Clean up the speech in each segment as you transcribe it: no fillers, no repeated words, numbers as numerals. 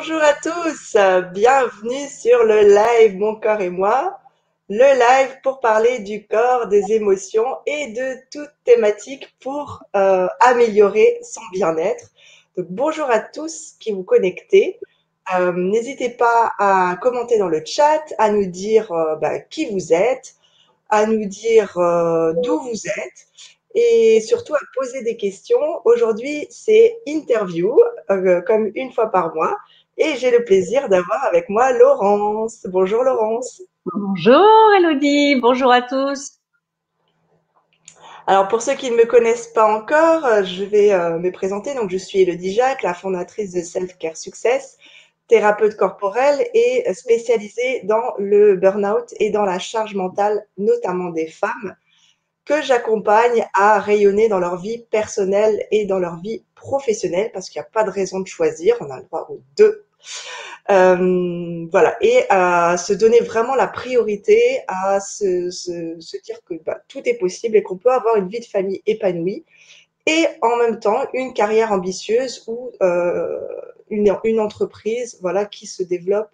Bonjour à tous, bienvenue sur le live Mon corps et moi, le live pour parler du corps, des émotions et de toute thématique pour améliorer son bien-être. Donc bonjour à tous qui vous connectez. N'hésitez pas à commenter dans le chat, à nous dire qui vous êtes, à nous dire d'où vous êtes et surtout à poser des questions. Aujourd'hui, c'est interview, comme une fois par mois. Et j'ai le plaisir d'avoir avec moi Laurence. Bonjour Laurence. Bonjour Elodie, bonjour à tous. Alors pour ceux qui ne me connaissent pas encore, je vais me présenter. Donc je suis Elodie Jacques, la fondatrice de Self Care Success, thérapeute corporelle et spécialisée dans le burn-out et dans la charge mentale, notamment des femmes, que j'accompagne à rayonner dans leur vie personnelle et dans leur vie professionnelle, parce qu'il n'y a pas de raison de choisir, on a le droit aux deux. Voilà, et à se donner vraiment la priorité, à se dire que tout est possible et qu'on peut avoir une vie de famille épanouie et en même temps une carrière ambitieuse ou une entreprise, voilà, qui se développe.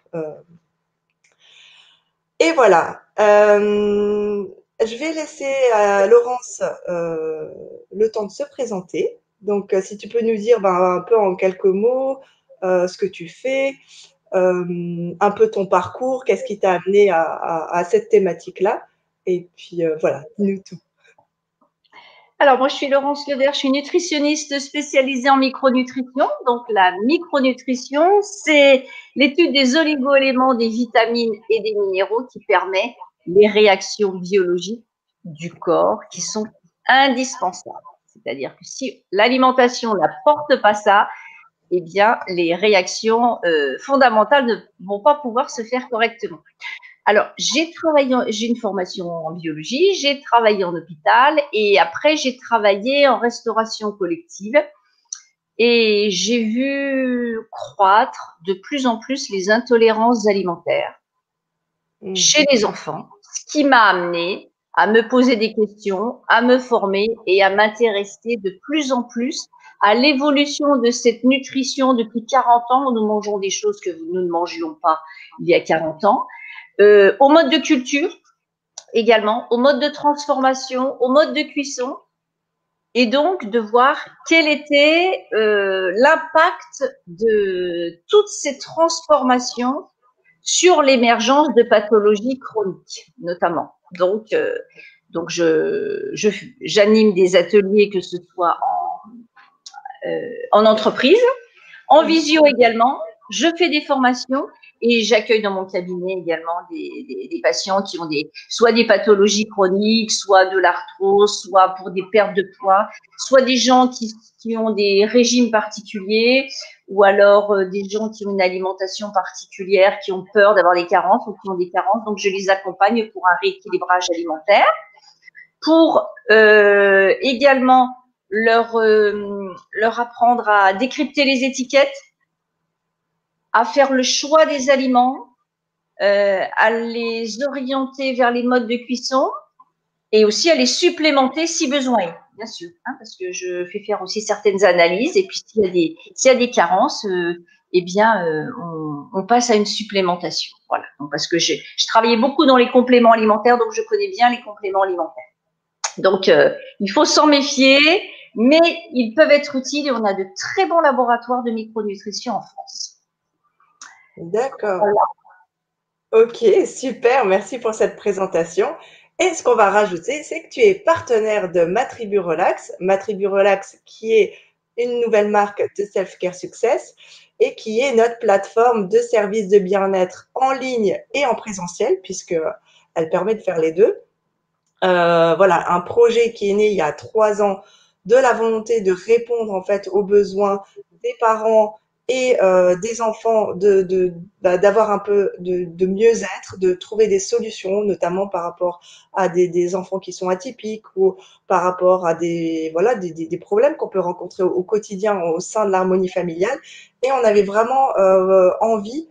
Et voilà. Je vais laisser à Laurence le temps de se présenter. Donc, si tu peux nous dire un peu en quelques mots ce que tu fais, un peu ton parcours, qu'est-ce qui t'a amené à cette thématique-là. Et puis, voilà, dis-nous tout. Alors moi je suis Laurence Leder, je suis nutritionniste spécialisée en micronutrition. Donc la micronutrition, c'est l'étude des oligo-éléments, des vitamines et des minéraux qui permet les réactions biologiques du corps qui sont indispensables. C'est-à-dire que si l'alimentation n'apporte pas ça, eh bien les réactions fondamentales ne vont pas pouvoir se faire correctement. Alors, j'ai une formation en biologie, j'ai travaillé en hôpital et après j'ai travaillé en restauration collective et j'ai vu croître de plus en plus les intolérances alimentaires chez les enfants, ce qui m'a amené à me poser des questions, à me former et à m'intéresser de plus en plus à l'évolution de cette nutrition depuis 40 ans. Nous mangeons des choses que nous ne mangions pas il y a 40 ans. Au mode de culture également, au mode de transformation, au mode de cuisson, et donc de voir quel était l'impact de toutes ces transformations sur l'émergence de pathologies chroniques, notamment. Donc j'anime des ateliers, que ce soit en entreprise, en visio également. Je fais des formations et j'accueille dans mon cabinet également des patients qui ont soit des pathologies chroniques, soit de l'arthrose, soit pour des pertes de poids, soit des gens qui ont des régimes particuliers, ou alors des gens qui ont une alimentation particulière, qui ont peur d'avoir des carences ou qui ont des carences. Donc, je les accompagne pour un rééquilibrage alimentaire, pour également leur apprendre à décrypter les étiquettes, à faire le choix des aliments, à les orienter vers les modes de cuisson et aussi à les supplémenter si besoin est, bien sûr, hein, parce que je fais faire aussi certaines analyses et puis s'il y a des carences, eh bien, on passe à une supplémentation. Voilà. Donc, parce que je travaillais beaucoup dans les compléments alimentaires, donc je connais bien les compléments alimentaires. Donc, il faut s'en méfier, mais ils peuvent être utiles et on a de très bons laboratoires de micronutrition en France. D'accord. Voilà. Ok, super, merci pour cette présentation. Et ce qu'on va rajouter, c'est que tu es partenaire de Ma Tribu Relax. Ma Tribu Relax, qui est une nouvelle marque de Self Care Success et qui est notre plateforme de services de bien-être en ligne et en présentiel, puisque elle permet de faire les deux. Voilà, un projet qui est né il y a 3 ans de la volonté de répondre en fait aux besoins des parents et des enfants d'avoir un peu de mieux-être, de trouver des solutions, notamment par rapport à des enfants qui sont atypiques ou par rapport à des problèmes qu'on peut rencontrer au quotidien au sein de l'harmonie familiale. Et on avait vraiment envie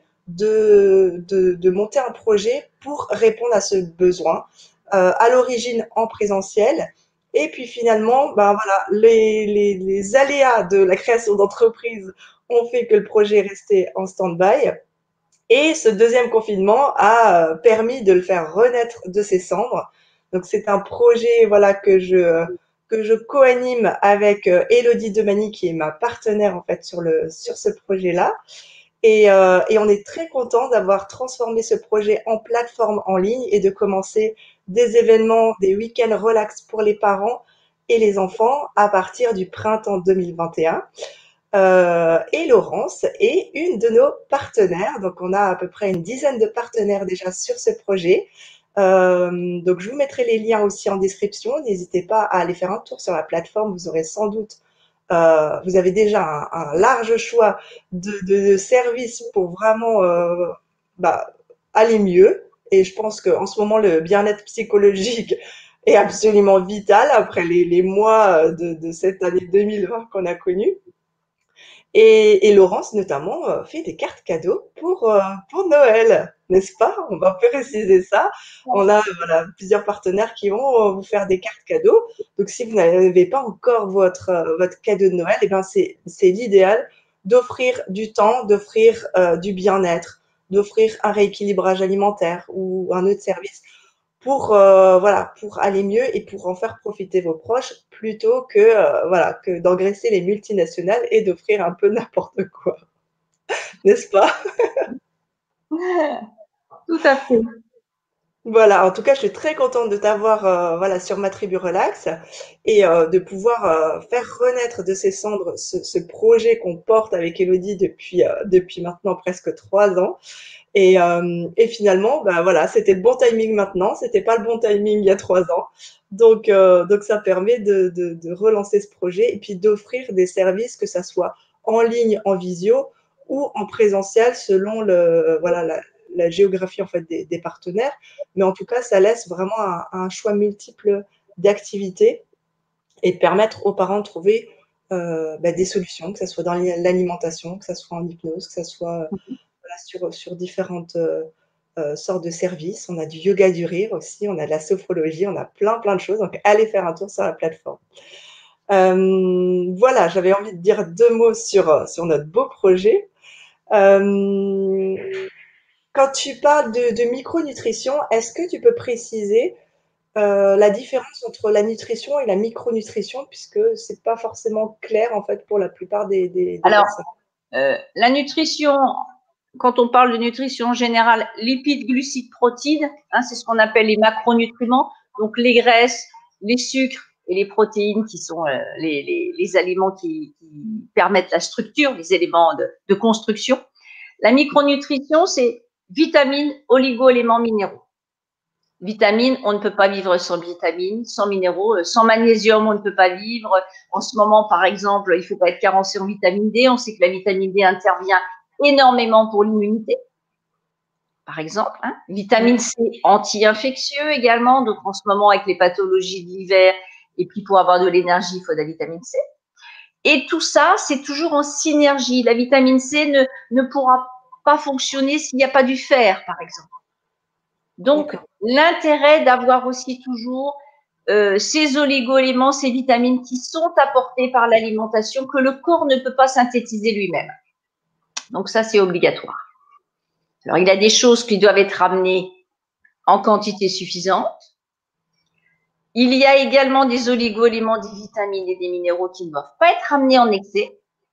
de monter un projet pour répondre à ce besoin. À l'origine en présentiel. Et puis finalement, les aléas de la création d'entreprise ont fait que le projet est resté en stand-by. Et ce deuxième confinement a permis de le faire renaître de ses cendres. Donc c'est un projet voilà que je co-anime avec Élodie Demani qui est ma partenaire en fait sur ce projet-là. Et on est très content d'avoir transformé ce projet en plateforme en ligne et de commencer des événements, des week-ends relax pour les parents et les enfants à partir du printemps 2021. Et Laurence est une de nos partenaires. Donc, on a à peu près une dizaine de partenaires déjà sur ce projet. Donc, je vous mettrai les liens aussi en description. N'hésitez pas à aller faire un tour sur la plateforme. Vous aurez sans doute, vous avez déjà un large choix de services pour vraiment aller mieux. Et je pense qu'en ce moment, le bien-être psychologique est absolument vital après les mois de cette année 2020 qu'on a connue. Et Laurence, notamment, fait des cartes cadeaux pour Noël, n'est-ce pas? On va préciser ça. On a voilà, plusieurs partenaires qui vont vous faire des cartes cadeaux. Donc, si vous n'avez pas encore votre cadeau de Noël, eh ben, c'est l'idéal d'offrir du temps, d'offrir du bien-être, d'offrir un rééquilibrage alimentaire ou un autre service pour aller mieux et pour en faire profiter vos proches plutôt que d'engraisser les multinationales et d'offrir un peu n'importe quoi, n'est-ce pas? Tout à fait. Voilà, en tout cas, je suis très contente de t'avoir voilà, sur ma tribu relax et de pouvoir faire renaître de ses cendres ce projet qu'on porte avec Elodie depuis maintenant presque 3 ans. Et finalement, bah voilà, c'était le bon timing maintenant, c'était pas le bon timing il y a 3 ans. Donc ça permet de relancer ce projet et puis d'offrir des services, que ça soit en ligne, en visio ou en présentiel selon la géographie en fait des partenaires. Mais en tout cas, ça laisse vraiment un choix multiple d'activités et permettre aux parents de trouver des solutions, que ce soit dans l'alimentation, que ce soit en hypnose, que ce soit sur différentes sortes de services. On a du yoga du rire aussi, on a de la sophrologie, on a plein de choses. Donc, allez faire un tour sur la plateforme. Voilà, j'avais envie de dire 2 mots sur notre beau projet. Quand tu parles de micronutrition, est-ce que tu peux préciser la différence entre la nutrition et la micronutrition, puisque c'est pas forcément clair en fait pour la plupart des Alors, personnes. la nutrition, quand on parle de nutrition générale, lipides, glucides, protéines, c'est ce qu'on appelle les macronutriments, donc les graisses, les sucres et les protéines qui sont les aliments qui permettent la structure, les éléments de construction. La micronutrition, c'est vitamines, oligo-éléments minéraux. Vitamines, on ne peut pas vivre sans vitamines, sans minéraux, sans magnésium, on ne peut pas vivre. En ce moment, par exemple, il ne faut pas être carencé en vitamine D. On sait que la vitamine D intervient énormément pour l'immunité, par exemple. Vitamine C, anti-infectieux également. Donc, en ce moment, avec les pathologies de l'hiver, et puis pour avoir de l'énergie, il faut de la vitamine C. Et tout ça, c'est toujours en synergie. La vitamine C ne pourra pas fonctionner s'il n'y a pas du fer, par exemple. Donc, l'intérêt d'avoir aussi toujours ces oligo-éléments, ces vitamines qui sont apportées par l'alimentation, que le corps ne peut pas synthétiser lui-même. Donc, ça, c'est obligatoire. Alors, il y a des choses qui doivent être amenées en quantité suffisante. Il y a également des oligo-éléments, des vitamines et des minéraux qui ne doivent pas être amenés en excès.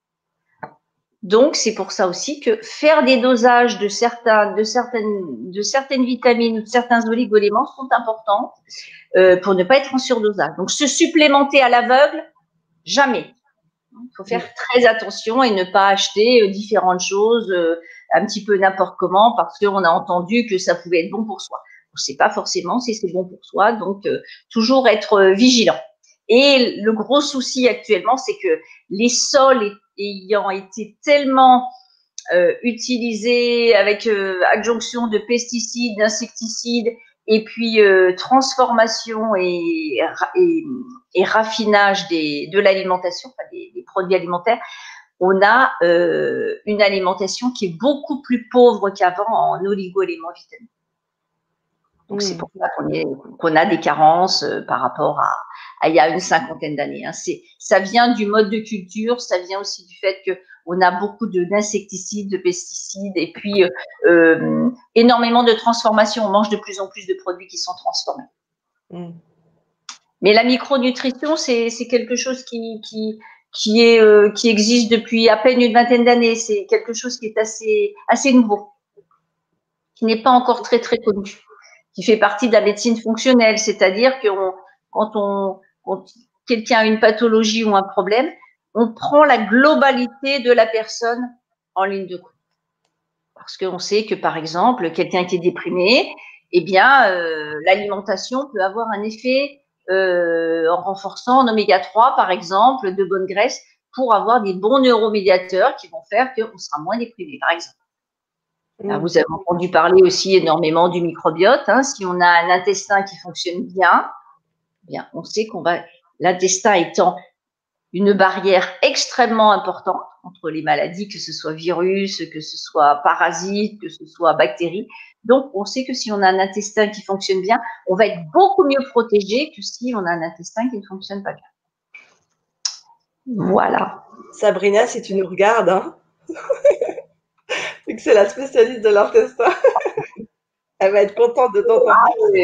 Donc, c'est pour ça aussi que faire des dosages de certaines vitamines ou de certains oligo-éléments sont importants pour ne pas être en surdosage. Donc, se supplémenter à l'aveugle, jamais. Il faut faire très attention et ne pas acheter différentes choses un petit peu n'importe comment parce qu'on a entendu que ça pouvait être bon pour soi. On ne sait pas forcément si c'est bon pour soi, donc toujours être vigilant. Et le gros souci actuellement, c'est que les sols ayant été tellement utilisés avec adjonction de pesticides, d'insecticides, et puis transformation et raffinage de l'alimentation, enfin des produits alimentaires, on a une alimentation qui est beaucoup plus pauvre qu'avant en oligo-éléments vitaminiques. Donc c'est pour ça qu'on a des carences par rapport à il y a une 50aine d'années. Ça vient du mode de culture, ça vient aussi du fait on a beaucoup d'insecticides, de pesticides, et puis énormément de transformations. On mange de plus en plus de produits qui sont transformés. Mais la micronutrition, c'est quelque chose qui existe depuis à peine une vingtaine d'années. C'est quelque chose qui est assez nouveau, qui n'est pas encore très connu, qui fait partie de la médecine fonctionnelle, c'est-à-dire que quand quelqu'un a une pathologie ou un problème, on prend la globalité de la personne en ligne de compte. Parce qu'on sait que, par exemple, quelqu'un qui est déprimé, eh bien, l'alimentation peut avoir un effet en renforçant en oméga 3, par exemple, de bonnes graisses, pour avoir des bons neuromédiateurs qui vont faire qu'on sera moins déprimé, par exemple. Là, vous avez entendu parler aussi énormément du microbiote. Hein. Si on a un intestin qui fonctionne bien, on sait l'intestin étant une barrière extrêmement importante entre les maladies, que ce soit virus, que ce soit parasites, que ce soit bactéries. Donc, on sait que si on a un intestin qui fonctionne bien, on va être beaucoup mieux protégé que si on a un intestin qui ne fonctionne pas bien. Voilà. Sabrina, si tu nous regardes, hein, vu que c'est la spécialiste de l'intestin, elle va être contente de t'entendre.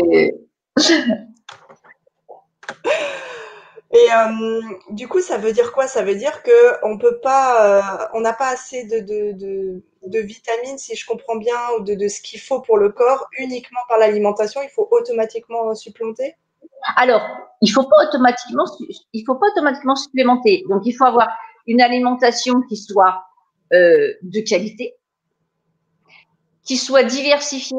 Et du coup, ça veut dire quoi? Ça veut dire que on peut pas, on n'a pas assez de vitamines, si je comprends bien, ou de ce qu'il faut pour le corps, uniquement par l'alimentation. Il faut automatiquement supplémenter? Alors, il faut pas automatiquement supplémenter. Donc, il faut avoir une alimentation qui soit de qualité, qui soit diversifiée.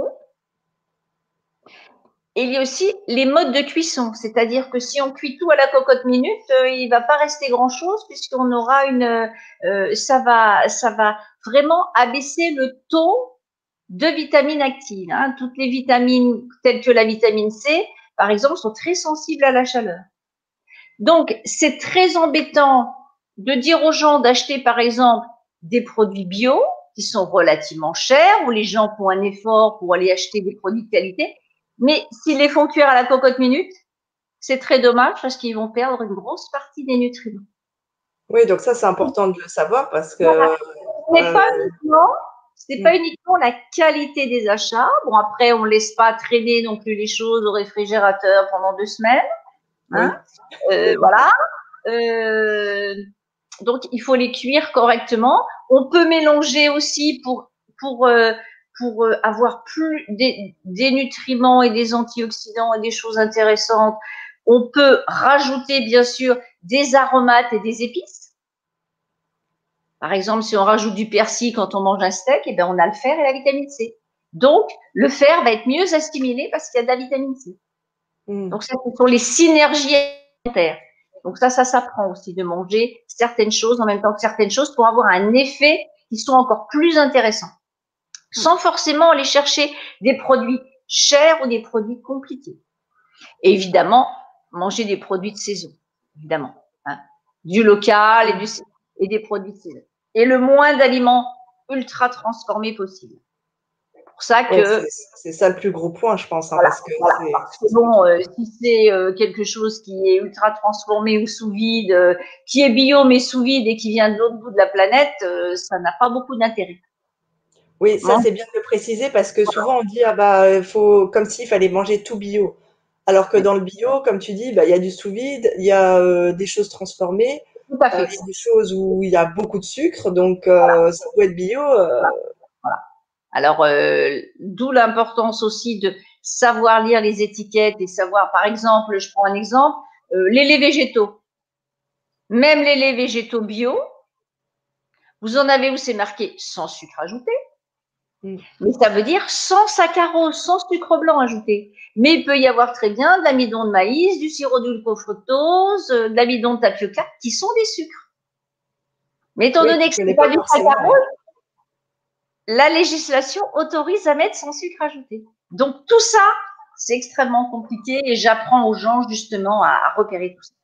Et il y a aussi les modes de cuisson, c'est-à-dire que si on cuit tout à la cocotte minute, il va pas rester grand-chose puisqu'on aura ça va vraiment abaisser le taux de vitamines actives. Hein. Toutes les vitamines telles que la vitamine C, par exemple, sont très sensibles à la chaleur. Donc, c'est très embêtant de dire aux gens d'acheter, par exemple, des produits bio qui sont relativement chers, où les gens font un effort pour aller acheter des produits de qualité. Mais s'ils les font cuire à la cocotte minute, c'est très dommage parce qu'ils vont perdre une grosse partie des nutriments. Oui, donc ça, c'est important de le savoir parce que… Voilà. Ce n'est pas uniquement la qualité des achats. Bon, après, on ne laisse pas traîner non plus les choses au réfrigérateur pendant 2 semaines. Hein. Oui. Voilà. Donc, il faut les cuire correctement. On peut mélanger aussi pour avoir plus des nutriments et des antioxydants et des choses intéressantes. On peut rajouter, bien sûr, des aromates et des épices. Par exemple, si on rajoute du persil quand on mange un steak, eh bien, on a le fer et la vitamine C. Donc, le fer va être mieux assimilé parce qu'il y a de la vitamine C. Donc, ça, ce sont les synergies alimentaires. Donc, ça s'apprend aussi de manger certaines choses en même temps que certaines choses pour avoir un effet qui soit encore plus intéressant. Sans forcément aller chercher des produits chers ou des produits compliqués. Et évidemment, manger des produits de saison, évidemment. Hein. Du local et des produits de saison. Et le moins d'aliments ultra transformés possible. C'est pour ça que… c'est ça le plus gros point, je pense. Hein, voilà, parce que bon, si c'est quelque chose qui est ultra transformé ou sous vide, qui est bio mais sous vide et qui vient de l'autre bout de la planète, ça n'a pas beaucoup d'intérêt. Oui, ça c'est bien de le préciser parce que souvent on dit ah bah faut comme s'il fallait manger tout bio. Alors que dans le bio, comme tu dis, bah il y a du sous vide, il y a des choses transformées, Tout à fait. il y a des choses où il y a beaucoup de sucre, donc ça peut être bio. Voilà. Alors d'où l'importance aussi de savoir lire les étiquettes et savoir, par exemple, je prends un exemple, les laits végétaux. Même les laits végétaux bio, vous en avez où c'est marqué sans sucre ajouté. Mais ça veut dire sans saccharose, sans sucre blanc ajouté. Mais il peut y avoir très bien de l'amidon de maïs, du sirop de glucofructose, de l'amidon de tapioca, qui sont des sucres. Mais étant donné que ce n'est pas du saccharose, la législation autorise à mettre sans sucre ajouté. Donc tout ça, c'est extrêmement compliqué et j'apprends aux gens justement à repérer tout ça.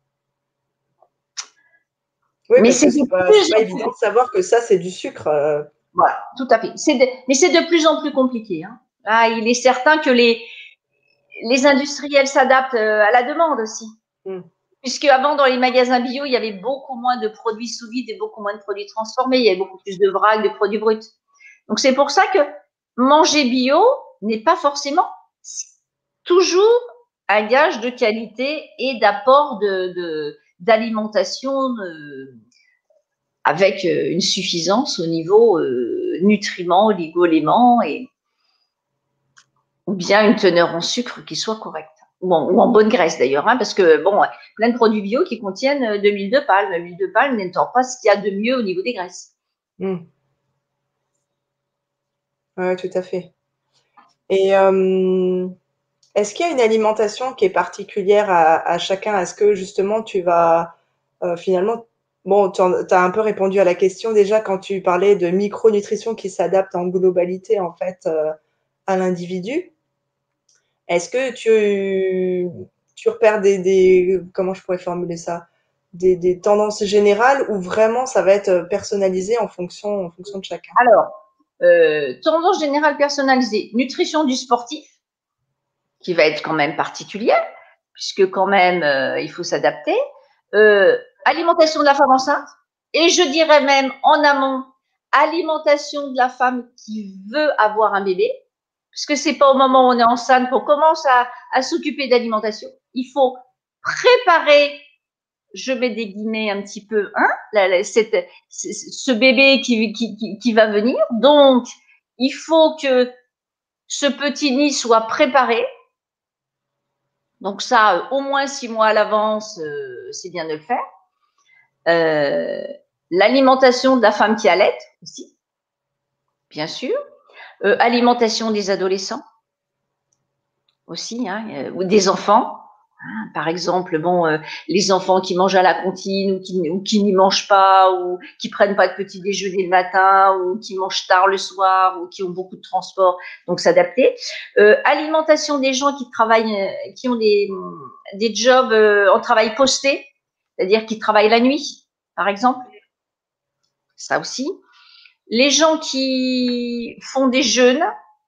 Oui, mais c'est pas évident de savoir que ça, c'est du sucre. Voilà, tout à fait. Mais c'est de plus en plus compliqué. Hein. Ah, il est certain que les industriels s'adaptent à la demande aussi. Puisque avant, dans les magasins bio, il y avait beaucoup moins de produits sous vide et beaucoup moins de produits transformés. Il y avait beaucoup plus de vrac, de produits bruts. Donc, c'est pour ça que manger bio n'est pas forcément toujours un gage de qualité et d'apport d'alimentation avec une suffisance au niveau nutriments, oligo-éléments ou bien une teneur en sucre qui soit correcte. Ou en bonne graisse d'ailleurs, hein, parce que bon, plein de produits bio qui contiennent de l'huile de palme. L'huile de palme n'étant pas ce qu'il y a de mieux au niveau des graisses. Oui, tout à fait. Et est-ce qu'il y a une alimentation qui est particulière à chacun? Est-ce que justement tu vas finalement, bon, tu as un peu répondu à la question déjà quand tu parlais de micronutrition qui s'adapte en globalité en fait à l'individu. Est-ce que tu repères comment je pourrais formuler ça? Des tendances générales ou vraiment ça va être personnalisé en fonction de chacun? Alors, tendance générale personnalisée, nutrition du sportif, qui va être quand même particulière, puisque quand même, il faut s'adapter. Alimentation de la femme enceinte, et je dirais même en amont, alimentation de la femme qui veut avoir un bébé, puisque c'est pas au moment où on est enceinte qu'on commence à s'occuper d'alimentation. Il faut préparer, je mets des guillemets un petit peu, hein, ce bébé qui va venir. Donc, il faut que ce petit nid soit préparé. Donc ça, au moins 6 mois à l'avance, c'est bien de le faire. L'alimentation de la femme qui allait aussi, bien sûr. Alimentation des adolescents aussi, hein, ou des enfants. Hein, par exemple, bon, les enfants qui mangent à la cantine ou qui n'y mangent pas, ou qui prennent pas de petit déjeuner le matin, ou qui mangent tard le soir, ou qui ont beaucoup de transport, donc s'adapter. Alimentation des gens qui travaillent, qui ont des jobs en travail posté, c'est-à-dire qui travaillent la nuit, par exemple. Ça aussi. Les gens qui font des jeûnes,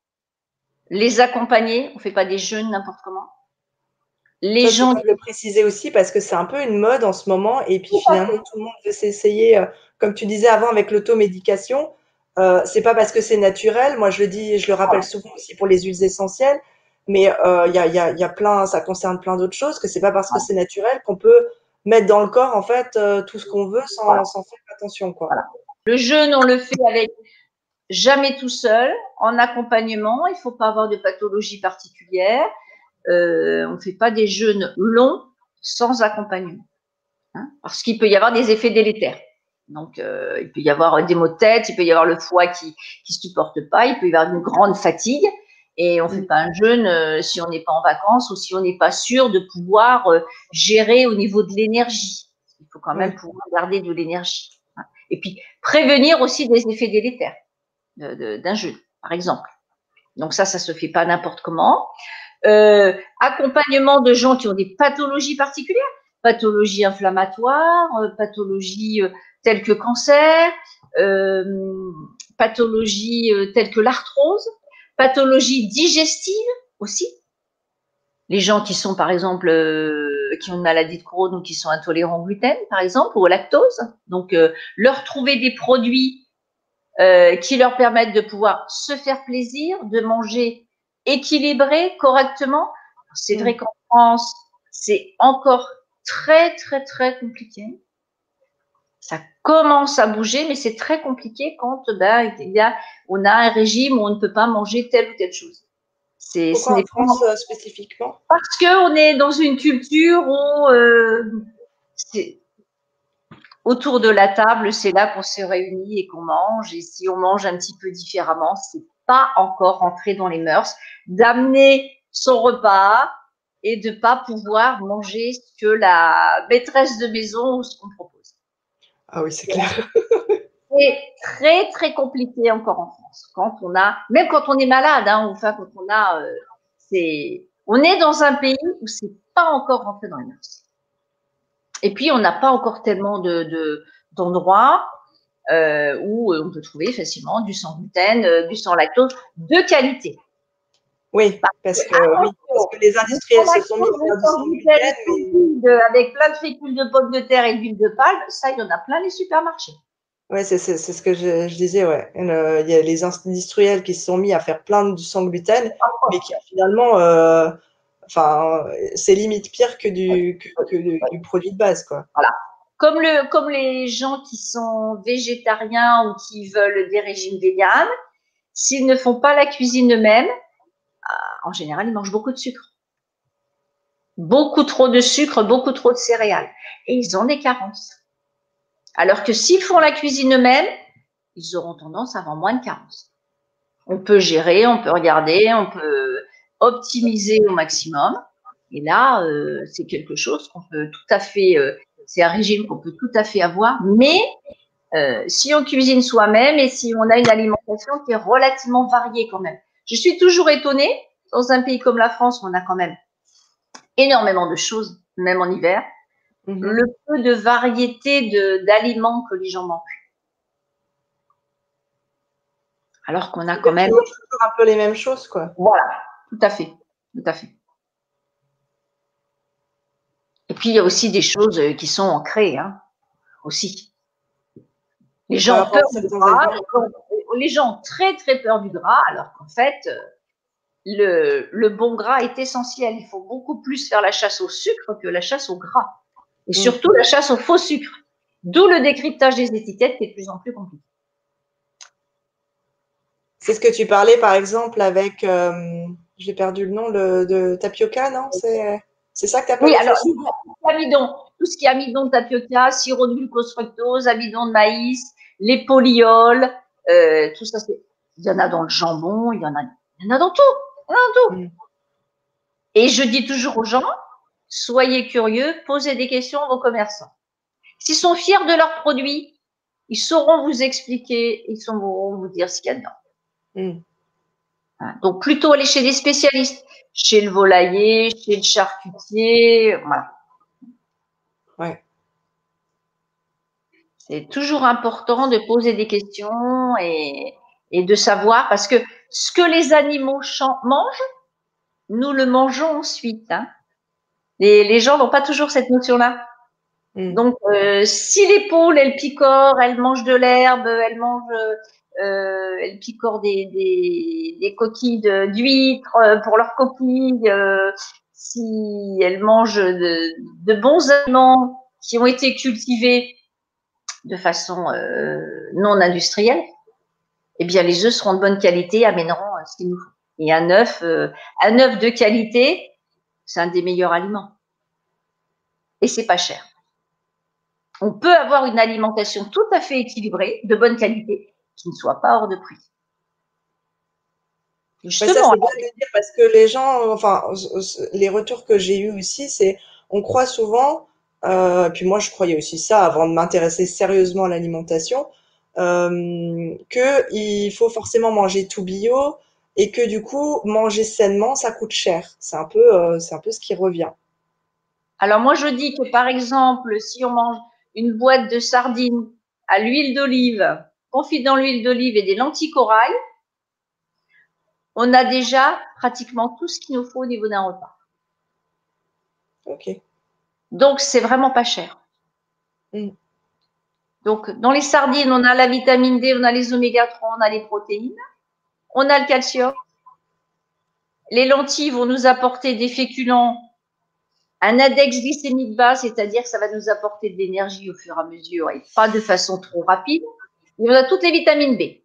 les accompagner. On fait pas des jeûnes n'importe comment. Les Ça, tu gens. dois le préciser aussi parce que c'est un peu une mode en ce moment et puis finalement tout le monde veut s'essayer, comme tu disais avant avec l'automédication, c'est pas parce que c'est naturel, moi je le dis, je le rappelle souvent aussi pour les huiles essentielles, mais il y a plein, ça concerne plein d'autres choses, que c'est pas parce que c'est naturel qu'on peut mettre dans le corps en fait tout ce qu'on veut Voilà, sans faire attention quoi. voilà. Le jeûne, on le fait avec jamais tout seul, en accompagnement. Il faut pas avoir de pathologie particulière. On ne fait pas des jeûnes longs sans accompagnement, hein, parce qu'il peut y avoir des effets délétères. Donc, il peut y avoir des maux de tête, il peut y avoir le foie qui supporte pas, il peut y avoir une grande fatigue. Et on fait pas un jeûne si on n'est pas en vacances ou si on n'est pas sûr de pouvoir gérer au niveau de l'énergie. Il faut quand même pouvoir garder de l'énergie. Hein. Et puis, prévenir aussi des effets délétères d'un jeûne, par exemple. Donc ça se fait pas n'importe comment. Accompagnement de gens qui ont des pathologies particulières, pathologies inflammatoires, pathologies telles que cancer, pathologies telles que l'arthrose, pathologies digestives aussi. Les gens qui sont, par exemple, qui ont une maladie de Crohn ou qui sont intolérants au gluten, par exemple, ou au lactose. Donc, leur trouver des produits qui leur permettent de pouvoir se faire plaisir, de manger équilibré, correctement. C'est vrai qu'en France, c'est encore très, très, très compliqué. Ça commence à bouger, mais c'est très compliqué quand on a un régime où on ne peut pas manger telle ou telle chose. Pourquoi en France spécifiquement? Parce qu'on est dans une culture où autour de la table, c'est là qu'on se réunit et qu'on mange. Et si on mange un petit peu différemment, c'est pas encore rentré dans les mœurs d'amener son repas et de pas pouvoir manger ce que la maîtresse de maison ou ce qu'on propose. Ah oui, c'est clair. C'est très très compliqué encore en France. Même quand on est malade, hein, enfin quand on est dans un pays où c'est pas encore rentré dans les mœurs. Et puis on n'a pas encore tellement d'endroits où on peut trouver facilement du sans gluten, du sans lactose de qualité. Oui, parce que les industriels se sont mis à faire du sans gluten, mais... avec plein de fécule de pommes de terre et d'huile de palme, ça, il y en a plein les supermarchés. Oui, c'est ce que je disais, ouais. Il y a les industriels qui se sont mis à faire plein de sans gluten, mais qui finalement, c'est limite pire que du produit de base, quoi. Voilà. Comme les gens qui sont végétariens ou qui veulent des régimes véganes, s'ils ne font pas la cuisine eux-mêmes, en général, ils mangent beaucoup de sucre. Beaucoup trop de sucre, beaucoup trop de céréales. Et ils ont des carences. Alors que s'ils font la cuisine eux-mêmes, ils auront tendance à avoir moins de carences. On peut gérer, on peut regarder, on peut optimiser au maximum. Et là, c'est quelque chose qu'on peut tout à fait, c'est un régime qu'on peut tout à fait avoir, mais si on cuisine soi-même et si on a une alimentation qui est relativement variée quand même. Je suis toujours étonnée, dans un pays comme la France, où on a quand même énormément de choses, même en hiver, le peu de variété d'aliments que les gens mangent. Alors qu'on a quand même... toujours un peu les mêmes choses, quoi. Voilà, tout à fait, tout à fait. Et puis, il y a aussi des choses qui sont ancrées, hein, aussi. Les gens ont peur du gras, les gens ont très, très peur du gras, alors qu'en fait, le bon gras est essentiel. Il faut beaucoup plus faire la chasse au sucre que la chasse au gras. Et surtout la chasse au faux sucre. D'où le décryptage des étiquettes qui est de plus en plus compliqué. C'est ce que tu parlais, par exemple, avec, j'ai perdu le nom, de tapioca, non? C'est ça que tu appelles oui, alors, amidon, tout ce qui est amidon de tapioca, sirop de glucose fructose, amidon de maïs, les polyols, tout ça, il y en a dans le jambon, il y en a dans tout. Il y en a dans tout. Et je dis toujours aux gens, soyez curieux, posez des questions à vos commerçants. S'ils sont fiers de leurs produits, ils sauront vous expliquer, ils sauront vous dire ce qu'il y a dedans. Donc, plutôt aller chez des spécialistes, chez le volailler, chez le charcutier, voilà. Ouais. C'est toujours important de poser des questions et de savoir, parce que ce que les animaux mangent, nous le mangeons ensuite. Hein. Les gens n'ont pas toujours cette notion-là. Donc, si les poules, elles picorent, elles mangent de l'herbe, elles picorent des coquilles d'huîtres pour leurs coquilles, si elles mangent de bons aliments qui ont été cultivés de façon non industrielle, eh bien, les œufs seront de bonne qualité, amèneront ce qu'il nous faut. Et un œuf de qualité, c'est un des meilleurs aliments. Et c'est pas cher. On peut avoir une alimentation tout à fait équilibrée, de bonne qualité, qui ne soit pas hors de prix. Justement, ça, c'est bien de dire parce que les gens, enfin, les retours que j'ai eus aussi, c'est on croit souvent, puis moi je croyais aussi ça avant de m'intéresser sérieusement à l'alimentation, qu'il faut forcément manger tout bio et que du coup manger sainement ça coûte cher. C'est un peu ce qui revient. Alors moi je dis que par exemple si on mange une boîte de sardines à l'huile d'olive, confite dans l'huile d'olive et des lentilles corail, on a déjà pratiquement tout ce qu'il nous faut au niveau d'un repas. Ok. Donc c'est vraiment pas cher. Donc dans les sardines, on a la vitamine D, on a les oméga 3, on a les protéines, on a le calcium. Les lentilles vont nous apporter des féculents, un index glycémique bas, c'est-à-dire que ça va nous apporter de l'énergie au fur et à mesure et pas de façon trop rapide. Et on a toutes les vitamines B.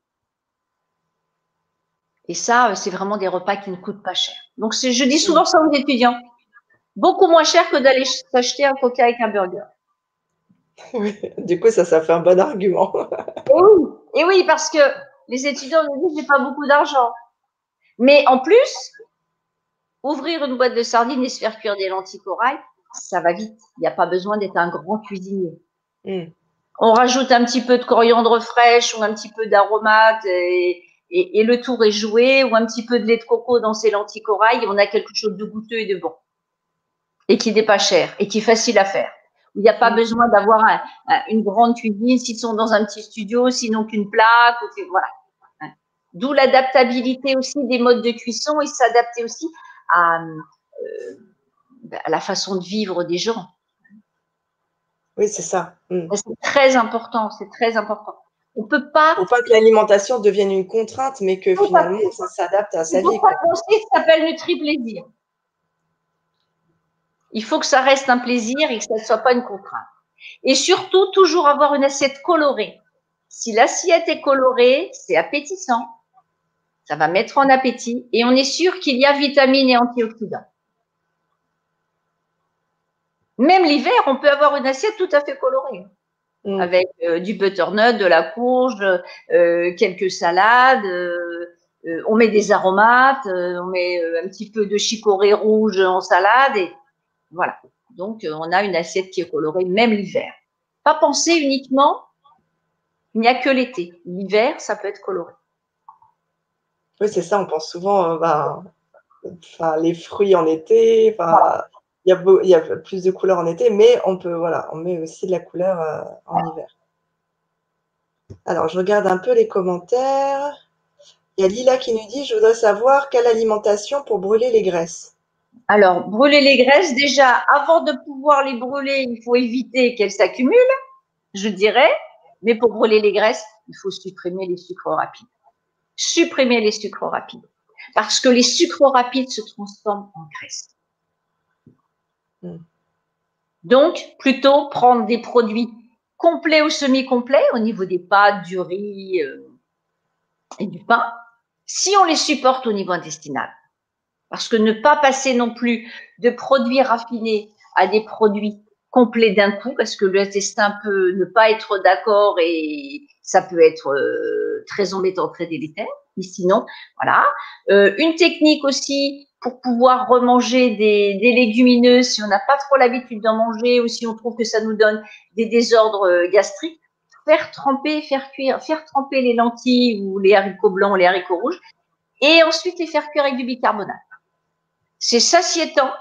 Et ça, c'est vraiment des repas qui ne coûtent pas cher. Donc, je dis souvent ça aux étudiants. Beaucoup moins cher que d'aller s'acheter un coca avec un burger. Oui, du coup, ça fait un bon argument. Et oui, parce que les étudiants nous disent, j'ai pas beaucoup d'argent. Mais en plus, ouvrir une boîte de sardines et se faire cuire des lentilles corail, ça va vite. Il n'y a pas besoin d'être un grand cuisinier. On rajoute un petit peu de coriandre fraîche ou un petit peu d'aromates et le tour est joué, ou un petit peu de lait de coco dans ces lentilles corail, et on a quelque chose de goûteux et de bon. Et qui n'est pas cher et qui est facile à faire. Il n'y a pas besoin d'avoir une grande cuisine, s'ils sont dans un petit studio, sinon qu'une plaque, voilà. D'où l'adaptabilité aussi des modes de cuisson et s'adapter aussi à la façon de vivre des gens. Oui, c'est ça. C'est très important, c'est très important. On peut pas. Faut pas que l'alimentation devienne une contrainte, mais que finalement, ça s'adapte à sa Il faut vie, pas quoi. penser que ça s'appelle Nutri-Plaisir. Il faut que ça reste un plaisir et que ça ne soit pas une contrainte. Et surtout, toujours avoir une assiette colorée. Si l'assiette est colorée, c'est appétissant. Ça va mettre en appétit et on est sûr qu'il y a vitamines et antioxydants. Même l'hiver, on peut avoir une assiette tout à fait colorée. Avec du butternut, de la courge, quelques salades, on met des aromates, on met un petit peu de chicorée rouge en salade et voilà. Donc, on a une assiette qui est colorée, même l'hiver. Pas penser uniquement, il n'y a que l'été. L'hiver, ça peut être coloré. Oui, c'est ça, on pense souvent, les fruits en été, il y a plus de couleurs en été, mais on met aussi de la couleur en hiver. Alors, je regarde un peu les commentaires. Il y a Lila qui nous dit: je voudrais savoir quelle alimentation pour brûler les graisses. Alors, brûler les graisses, déjà, avant de pouvoir les brûler, il faut éviter qu'elles s'accumulent, je dirais. Mais pour brûler les graisses, il faut supprimer les sucres rapides. Supprimer les sucres rapides. Parce que les sucres rapides se transforment en graisse. Donc, plutôt prendre des produits complets ou semi-complets au niveau des pâtes, du riz et du pain, si on les supporte au niveau intestinal. Parce que ne pas passer non plus de produits raffinés à des produits complets d'un coup, parce que l'intestin peut ne pas être d'accord et ça peut être très embêtant, très délétère. Mais sinon, voilà. Une technique aussi pour pouvoir remanger des légumineuses si on n'a pas trop l'habitude d'en manger ou si on trouve que ça nous donne des désordres gastriques, faire tremper, faire cuire, faire tremper les lentilles ou les haricots blancs ou les haricots rouges et ensuite les faire cuire avec du bicarbonate. C'est satiétant.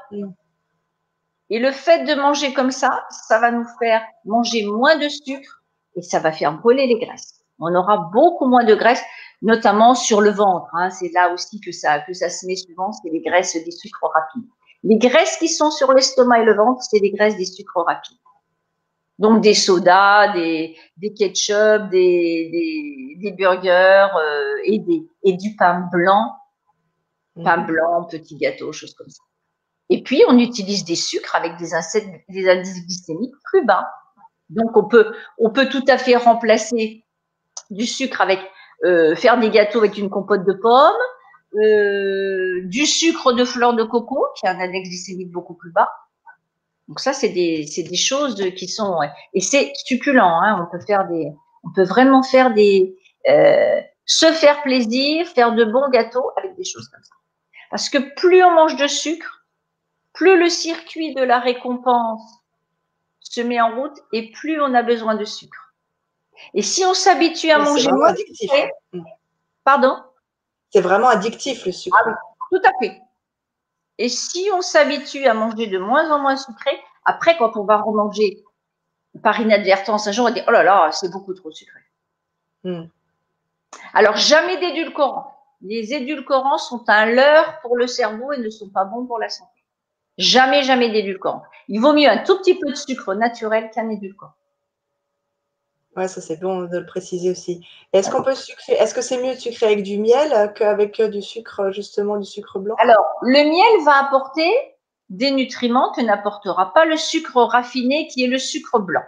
Et le fait de manger comme ça va nous faire manger moins de sucre et ça va faire brûler les graisses. On aura beaucoup moins de graisse, notamment sur le ventre. Hein. C'est là aussi que ça se met souvent, c'est les graisses des sucres rapides. Les graisses qui sont sur l'estomac et le ventre, c'est les graisses des sucres rapides. Donc des sodas, des ketchup, des burgers et du pain blanc, petits gâteaux, choses comme ça. Et puis, on utilise des sucres avec des indices glycémiques plus bas. Donc, on peut tout à fait remplacer du sucre avec faire des gâteaux avec une compote de pommes, du sucre de fleur de coco qui a un index glycémique beaucoup plus bas. Donc ça, c'est des choses qui sont et c'est succulent. Hein, on peut vraiment faire se faire plaisir, faire de bons gâteaux avec des choses comme ça. Parce que plus on mange de sucre, plus le circuit de la récompense se met en route et plus on a besoin de sucre. Et si on s'habitue à manger moins sucré, pardon ? C'est vraiment addictif le sucre. Ah oui, tout à fait. Et si on s'habitue à manger de moins en moins sucré, après quand on va remanger par inadvertance un jour, on va dire oh là là, c'est beaucoup trop sucré. Alors jamais d'édulcorants. Les édulcorants sont un leurre pour le cerveau et ne sont pas bons pour la santé. Jamais, jamais d'édulcorant. Il vaut mieux un tout petit peu de sucre naturel qu'un édulcorant. Ouais, ça c'est bon de le préciser aussi. Est-ce qu'on peut sucrer? Est-ce que c'est mieux de sucrer avec du miel qu'avec du sucre, justement du sucre blanc? Alors, le miel va apporter des nutriments que n'apportera pas le sucre raffiné qui est le sucre blanc.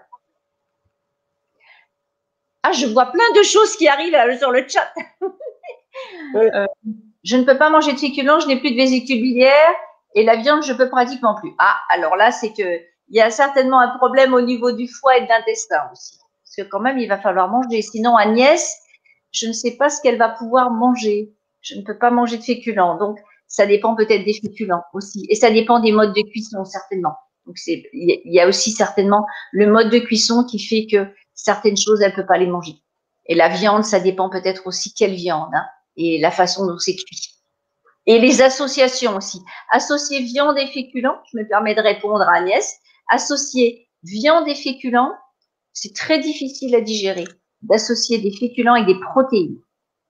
Ah, je vois plein de choses qui arrivent sur le chat. Oui. Je ne peux pas manger de féculents, je n'ai plus de vésicule biliaire et la viande, je peux pratiquement plus. Ah, alors là, c'est que il y a certainement un problème au niveau du foie et de l'intestin aussi. Parce que quand même, il va falloir manger. Sinon, Agnès, je ne sais pas ce qu'elle va pouvoir manger. Je ne peux pas manger de féculents. Donc, ça dépend peut-être des féculents aussi. Et ça dépend des modes de cuisson, certainement. Donc, il y a aussi certainement le mode de cuisson qui fait que certaines choses, elle ne peut pas les manger. Et la viande, ça dépend peut-être aussi quelle viande, hein, et la façon dont c'est cuit. Et les associations aussi. Associer viande et féculents, je me permets de répondre à Agnès. Associer viande et féculents, c'est très difficile à digérer d'associer des féculents et des protéines.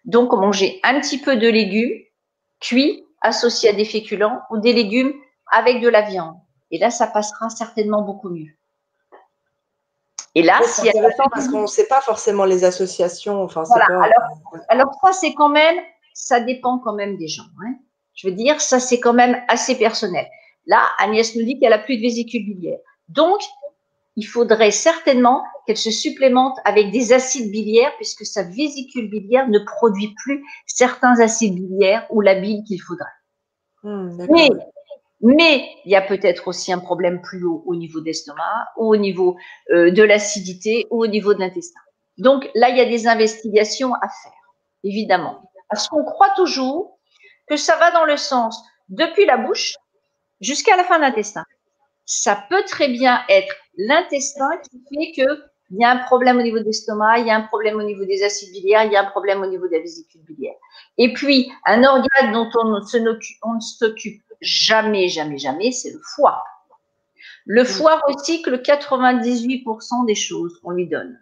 Donc, manger un petit peu de légumes cuits associés à des féculents ou des légumes avec de la viande. Et là, ça passera certainement beaucoup mieux. Et là, Oui, c'est intéressant parce qu'on ne sait pas forcément les associations. Enfin, voilà. c'est pas. Alors ça, c'est quand même, ça dépend quand même des gens. Hein. Je veux dire, ça, c'est quand même assez personnel. Là, Agnès nous dit qu'elle a plus de vésicule biliaire. Donc, il faudrait certainement qu'elle se supplémente avec des acides biliaires puisque sa vésicule biliaire ne produit plus certains acides biliaires ou la bile qu'il faudrait. Mais il y a peut-être aussi un problème plus haut au niveau d'estomac ou au niveau de l'acidité ou au niveau de l'intestin. Donc là, il y a des investigations à faire, évidemment. Parce qu'on croit toujours que ça va dans le sens depuis la bouche jusqu'à la fin de l'intestin. Ça peut très bien être l'intestin qui fait qu'il y a un problème au niveau de l'estomac, il y a un problème au niveau des acides biliaires, il y a un problème au niveau de la vésicule biliaire. Et puis, un organe dont on ne s'occupe jamais, c'est le foie. Le foie recycle 98% des choses qu'on lui donne.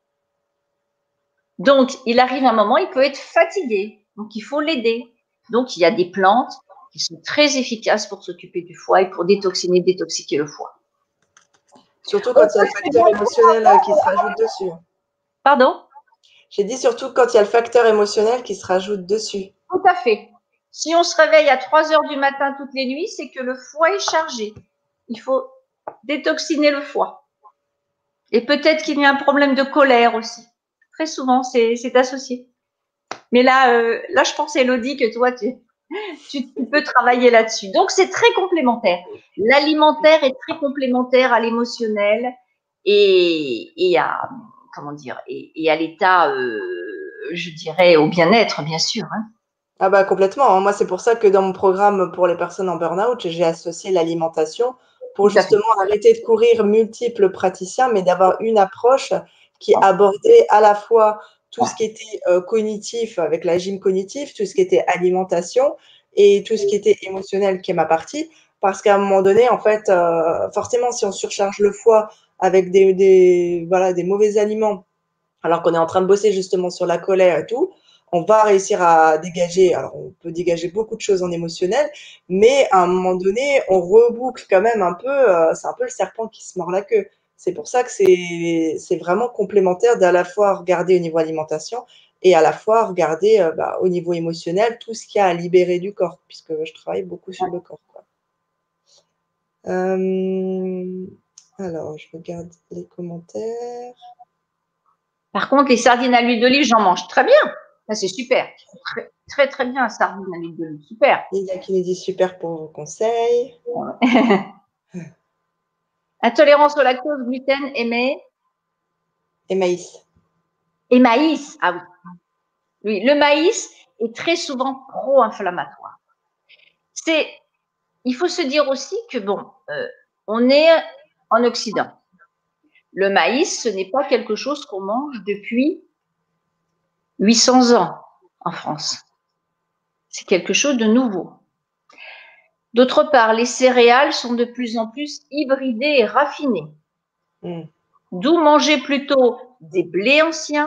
Donc, il arrive un moment, il peut être fatigué. Donc, il faut l'aider. Donc, il y a des plantes qui sont très efficaces pour s'occuper du foie et pour détoxiquer le foie. Surtout quand il y a le facteur émotionnel qui se rajoute dessus. Pardon? J'ai dit surtout quand il y a le facteur émotionnel qui se rajoute dessus. Tout à fait. Si on se réveille à 3 heures du matin toutes les nuits, c'est que le foie est chargé. Il faut détoxiner le foie. Et peut-être qu'il y a un problème de colère aussi. Très souvent, c'est associé. Mais là, je pense, Élodie, que toi, tu peux travailler là-dessus. Donc, c'est très complémentaire. L'alimentaire est très complémentaire à l'émotionnel et à, comment dire, et à l'état, je dirais, au bien-être, bien sûr. Hein. Ah bah complètement. Moi, c'est pour ça que dans mon programme pour les personnes en burn-out, j'ai associé l'alimentation pour justement arrêter de courir multiples praticiens, mais d'avoir une approche qui abordait à la fois tout ce qui était cognitif avec la gym cognitive, tout ce qui était alimentation et tout ce qui était émotionnel qui est ma partie. Parce qu'à un moment donné, en fait, forcément, si on surcharge le foie avec des mauvais aliments, alors qu'on est en train de bosser justement sur la colère et tout, on va réussir à dégager, alors on peut dégager beaucoup de choses en émotionnel, mais à un moment donné, on reboucle quand même un peu, c'est un peu le serpent qui se mord la queue. C'est pour ça que c'est vraiment complémentaire d'à la fois regarder au niveau alimentation et à la fois regarder au niveau émotionnel tout ce qu'il y a à libérer du corps, puisque je travaille beaucoup sur le corps. Quoi. Alors, je regarde les commentaires. Par contre, les sardines à l'huile d'olive, j'en mange très bien. Ça, c'est super. Très, très, très bien, sardines à l'huile d'olive. Super. Il y a qui nous dit super pour vos conseils. Intolérance au lactose, gluten, Et maïs. Et maïs. Ah oui. Oui, le maïs est très souvent pro-inflammatoire. Il faut se dire aussi que on est en Occident. Le maïs, ce n'est pas quelque chose qu'on mange depuis 800 ans en France. C'est quelque chose de nouveau. D'autre part, les céréales sont de plus en plus hybridées et raffinées. D'où manger plutôt des blés anciens.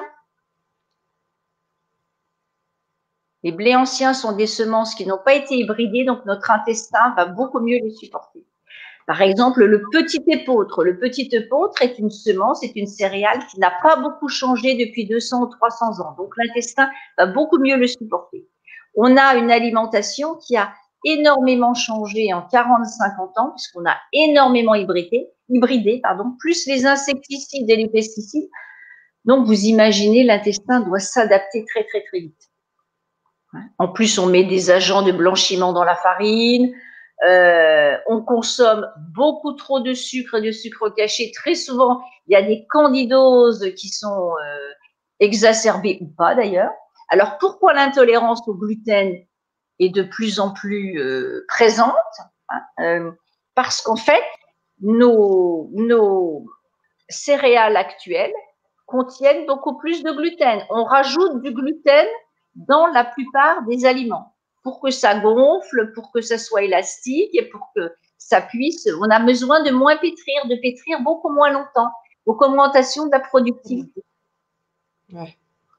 Les blés anciens sont des semences qui n'ont pas été hybridées, donc notre intestin va beaucoup mieux les supporter. Par exemple, le petit épeautre. Le petit épeautre est une semence, c'est une céréale qui n'a pas beaucoup changé depuis 200 ou 300 ans. Donc, l'intestin va beaucoup mieux le supporter. On a une alimentation qui a énormément changé en 40-50 ans, puisqu'on a énormément hybridé, plus les insecticides et les pesticides. Donc, vous imaginez, l'intestin doit s'adapter très, très, très vite. En plus, on met des agents de blanchiment dans la farine. On consomme beaucoup trop de sucre et de sucre caché. Très souvent, il y a des candidoses qui sont exacerbées ou pas d'ailleurs. Alors, pourquoi l'intolérance au gluten est de plus en plus présente parce qu'en fait, nos céréales actuelles contiennent beaucoup plus de gluten. On rajoute du gluten dans la plupart des aliments pour que ça gonfle, pour que ça soit élastique et pour que ça puisse. On a besoin de moins pétrir, de pétrir beaucoup moins longtemps. Donc, augmentation de la productivité. Ouais.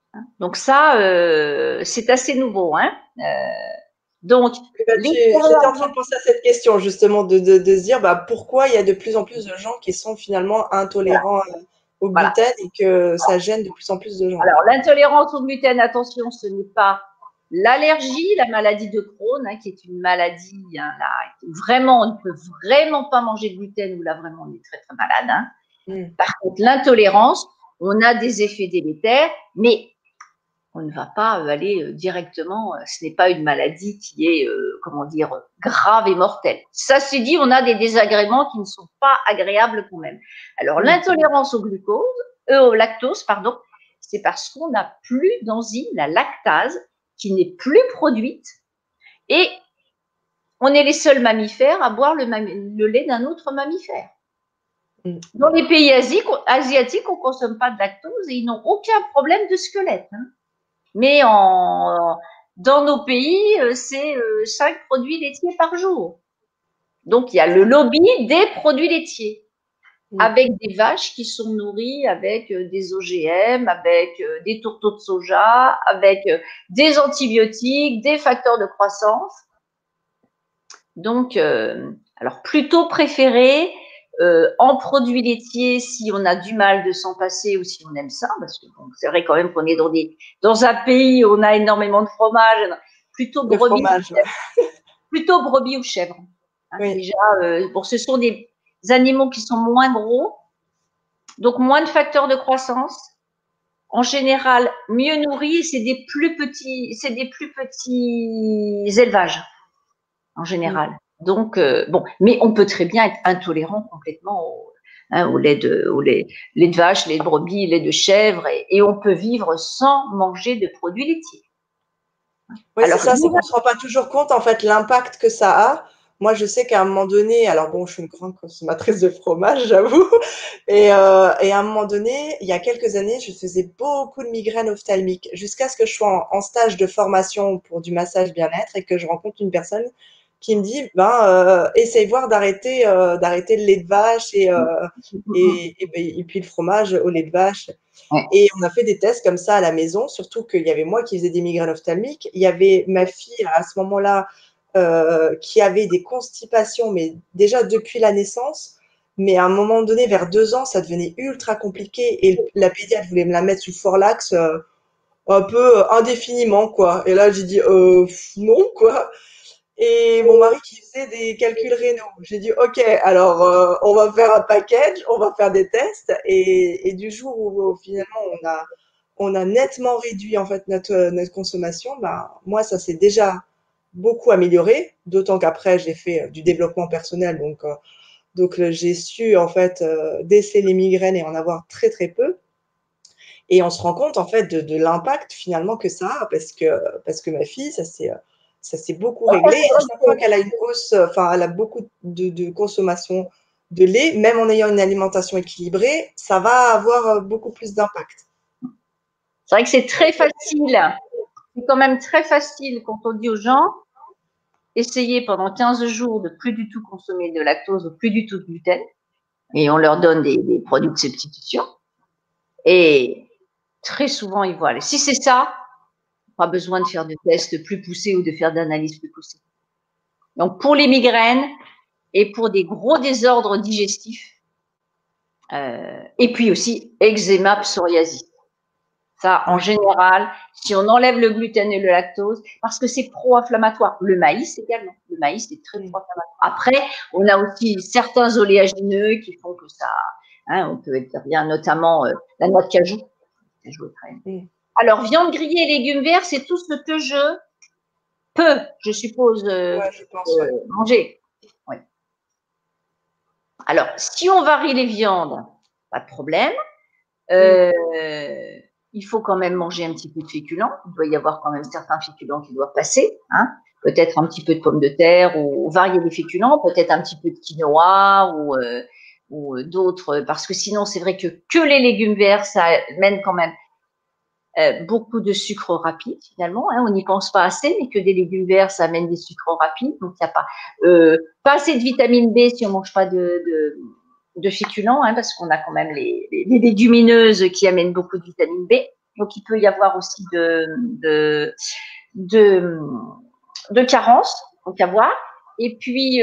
Donc ça, c'est assez nouveau. Hein. Donc, j'étais en train de penser à cette question justement, de se dire pourquoi il y a de plus en plus de gens qui sont finalement intolérants au voilà. gluten et que ça gêne de plus en plus de gens. Alors, l'intolérance au gluten, attention, ce n'est pas l'allergie, la maladie de Crohn, hein, qui est une maladie, hein, là, vraiment, on ne peut vraiment pas manger de gluten, ou là, vraiment, on est très, très malade. Hein. Par contre, l'intolérance, on a des effets délétères, mais on ne va pas aller directement, ce n'est pas une maladie qui est, comment dire, grave et mortelle. Ça, c'est dit, on a des désagréments qui ne sont pas agréables quand même. Alors, l'intolérance au glucose, au lactose, pardon, c'est parce qu'on n'a plus d'enzyme, la lactase, qui n'est plus produite, et on est les seuls mammifères à boire le lait d'un autre mammifère. Dans les pays asiatiques, on ne consomme pas de lactose et ils n'ont aucun problème de squelette. Hein. Mais dans nos pays, c'est 5 produits laitiers par jour. Donc, il y a le lobby des produits laitiers, avec des vaches qui sont nourries avec des OGM, avec des tourteaux de soja, avec des antibiotiques, des facteurs de croissance. Donc, alors plutôt préféré en produits laitiers si on a du mal de s'en passer ou si on aime ça, parce que bon, c'est vrai quand même qu'on est dans un pays où on a énormément de fromage, plutôt brebis, plutôt brebis ou chèvre. Hein, déjà, bon, ce sont des animaux qui sont moins gros, donc moins de facteurs de croissance. En général, mieux nourris, c'est des plus petits élevages en général. Donc, bon, mais on peut très bien être intolérant complètement au lait de vache, lait de brebis, lait de chèvre, et on peut vivre sans manger de produits laitiers. Oui, c'est ça, c'est qu'on ne se rend pas toujours compte, en fait, l'impact que ça a. Moi, je sais qu'à un moment donné, alors bon, je suis une grande consommatrice de fromage, j'avoue, et à un moment donné, il y a quelques années, je faisais beaucoup de migraines ophtalmiques, jusqu'à ce que je sois en stage de formation pour du massage bien-être et que je rencontre une personne qui me dit, essaye voir d'arrêter le lait de vache et puis le fromage au lait de vache. Et on a fait des tests comme ça à la maison, surtout qu'il y avait moi qui faisais des migraines ophtalmiques. Il y avait ma fille à ce moment-là qui avait des constipations, mais déjà depuis la naissance. Mais à un moment donné, vers 2 ans, ça devenait ultra compliqué et la pédiatre voulait me la mettre sous Forlax un peu indéfiniment, quoi. Et là, j'ai dit non, quoi. Et mon mari qui faisait des calculs rénaux. J'ai dit, OK, alors on va faire un package, on va faire des tests. Et du jour où finalement on a nettement réduit en fait notre consommation, moi ça s'est déjà beaucoup amélioré. D'autant qu'après j'ai fait du développement personnel, donc j'ai su en fait déceler les migraines et en avoir très très peu. Et on se rend compte en fait de l'impact finalement que ça a parce que ma fille ça s'est beaucoup réglé. Et à chaque fois qu'elle a une hausse, enfin, elle a beaucoup de consommation de lait, même en ayant une alimentation équilibrée, ça va avoir beaucoup plus d'impact. C'est vrai que c'est très facile. C'est quand même très facile quand on dit aux gens, essayez pendant 15 jours de plus du tout consommer de lactose ou plus du tout de gluten. Et on leur donne des produits de substitution. Et très souvent, ils vont aller. Si c'est ça, pas besoin de faire de tests plus poussés ou de faire d'analyses plus poussées. Donc, pour les migraines et pour des gros désordres digestifs, et puis aussi eczéma, psoriasis. Ça, en général, si on enlève le gluten et le lactose, parce que c'est pro-inflammatoire. Le maïs également. Le maïs est très pro-inflammatoire. Après, on a aussi certains oléagineux qui font que ça, on peut être bien, notamment la noix de cajou. Alors, viande grillée et légumes verts, c'est tout ce que je peux, je suppose, manger. Ouais. Alors, si on varie les viandes, pas de problème. Il faut quand même manger un petit peu de féculents. Il doit y avoir quand même certains féculents qui doivent passer. Hein. Peut-être un petit peu de pommes de terre ou varier les féculents, peut-être un petit peu de quinoa ou d'autres, parce que sinon, c'est vrai que les légumes verts, ça mène quand même beaucoup de sucre rapide finalement. Hein. On n'y pense pas assez, mais que des légumes verts, ça amène des sucres rapides. Donc, il n'y a pas assez de vitamine B si on ne mange pas de féculents, hein, parce qu'on a quand même les légumineuses qui amènent beaucoup de vitamine B. Donc, il peut y avoir aussi de carences, donc à voir. Et puis,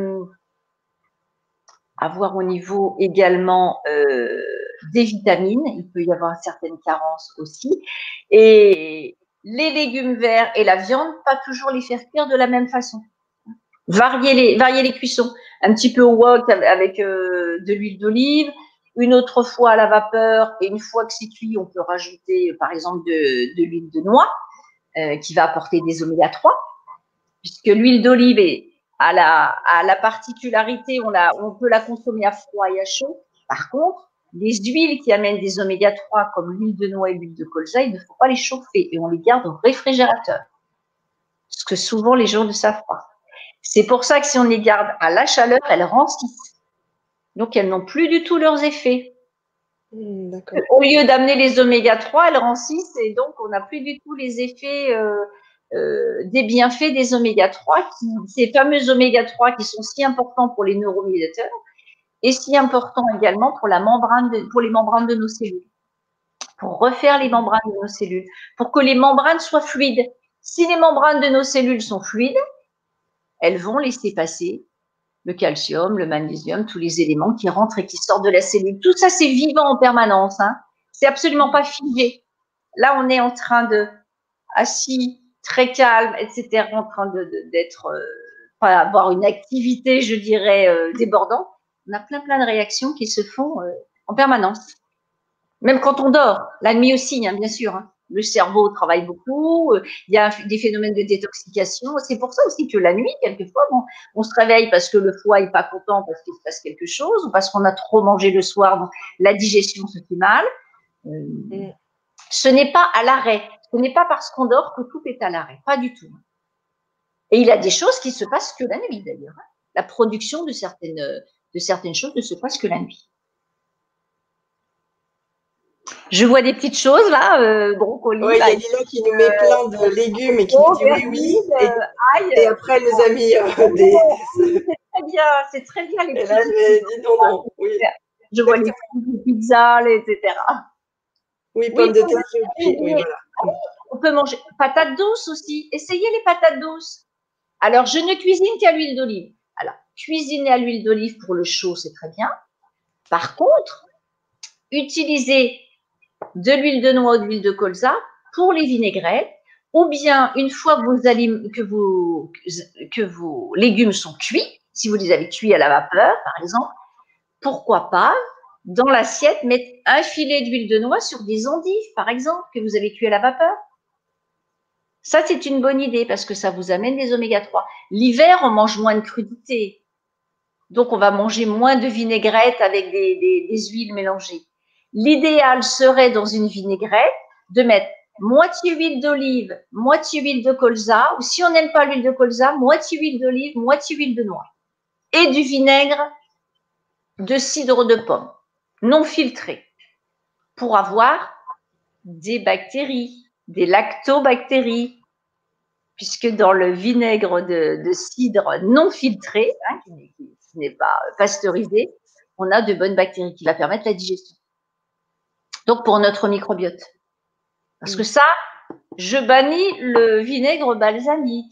avoir au niveau également des vitamines. Il peut y avoir certaines carences aussi. Et les légumes verts et la viande, pas toujours les faire cuire de la même façon. Varier les cuissons. Un petit peu au wok avec de l'huile d'olive, une autre fois à la vapeur, et une fois que c'est cuit, on peut rajouter par exemple de l'huile de noix qui va apporter des oméga 3, puisque l'huile d'olive a la particularité, on peut la consommer à froid et à chaud. Par contre, les huiles qui amènent des oméga 3 comme l'huile de noix et l'huile de colza, il ne faut pas les chauffer et on les garde au réfrigérateur. Ce que souvent les gens ne savent pas. C'est pour ça que si on les garde à la chaleur, elles rancissent. Donc, elles n'ont plus du tout leurs effets. Au lieu d'amener les oméga 3, elles rancissent et donc on n'a plus du tout les effets des bienfaits des oméga 3, ces fameux oméga 3 qui sont si importants pour les neuromédiateurs et si importants également pour les membranes de nos cellules, pour refaire les membranes de nos cellules, pour que les membranes soient fluides. Si les membranes de nos cellules sont fluides, elles vont laisser passer le calcium, le magnésium, tous les éléments qui rentrent et qui sortent de la cellule. Tout ça, c'est vivant en permanence. Hein. C'est absolument pas figé. Là, on est en train de, assis, très calme, etc., en train d'être, pas avoir une activité, je dirais, débordante. On a plein de réactions qui se font en permanence. Même quand on dort, la nuit aussi, hein, bien sûr. Hein. Le cerveau travaille beaucoup, il y a des phénomènes de détoxication. C'est pour ça aussi que la nuit, quelquefois, on se réveille parce que le foie n'est pas content parce qu'il se passe quelque chose, ou parce qu'on a trop mangé le soir, donc la digestion se fait mal. Ce n'est pas à l'arrêt. Ce n'est pas parce qu'on dort que tout est à l'arrêt. Pas du tout. Et il y a des choses qui se passent que la nuit, d'ailleurs. La production de certaines choses ne se passe que la nuit. Je vois des petites choses là, brocoli. Oui, il y a Lila qui nous met plein de légumes et qui nous dit oui. Et après, elle nous a mis des. C'est très bien les petites. Et là, elle dit non. Oui. Je vois les pizzas, etc. Oui, pommes de terre, oui, voilà. On peut manger patates douces aussi. Essayez les patates douces. Alors, je ne cuisine qu'à l'huile d'olive. Alors, cuisiner à l'huile d'olive pour le chaud, c'est très bien. Par contre, utilisez de l'huile de noix ou de l'huile de colza pour les vinaigrettes, ou bien une fois que vos légumes sont cuits, si vous les avez cuits à la vapeur, par exemple, pourquoi pas, dans l'assiette, mettre un filet d'huile de noix sur des endives, par exemple, que vous avez cuit à la vapeur. Ça, c'est une bonne idée parce que ça vous amène des oméga 3. L'hiver, on mange moins de crudités. Donc, on va manger moins de vinaigrette avec des huiles mélangées. L'idéal serait, dans une vinaigrette, de mettre moitié huile d'olive, moitié huile de colza, ou si on n'aime pas l'huile de colza, moitié huile d'olive, moitié huile de noix. Et du vinaigre de cidre de pomme, non filtré, pour avoir des bactéries, des lactobactéries, puisque dans le vinaigre de cidre non filtré, hein, qui n'est pas pasteurisé, on a de bonnes bactéries qui va permettre la digestion. Donc, pour notre microbiote. Parce que ça, je bannis le vinaigre balsamique,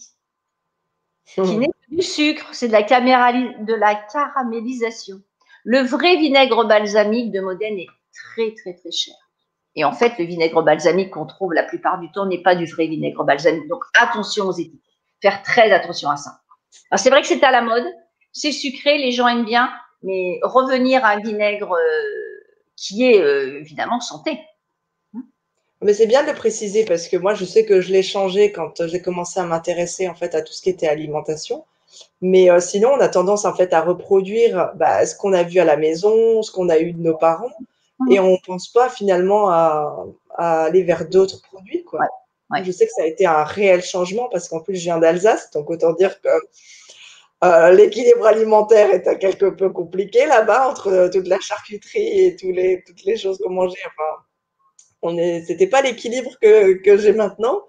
qui n'est que du sucre, c'est de la caramélisation. Le vrai vinaigre balsamique de Modène est très cher. Et en fait, le vinaigre balsamique qu'on trouve la plupart du temps n'est pas du vrai vinaigre balsamique. Donc, attention aux étiquettes. Faire très attention à ça. Alors, c'est vrai que c'est à la mode. C'est sucré, les gens aiment bien. Mais revenir à un vinaigre qui est évidemment santé. Mais c'est bien de le préciser parce que moi, je sais que je l'ai changé quand j'ai commencé à m'intéresser en fait à tout ce qui était alimentation. Mais sinon, on a tendance en fait à reproduire ce qu'on a vu à la maison, ce qu'on a eu de nos parents, et on pense pas finalement à aller vers d'autres produits, quoi. Ouais. Je sais que ça a été un réel changement parce qu'en plus, je viens d'Alsace, donc autant dire que l'équilibre alimentaire était quelque peu compliqué là-bas entre toute la charcuterie et toutes les choses qu'on mangeait. Enfin, c'était pas l'équilibre que j'ai maintenant.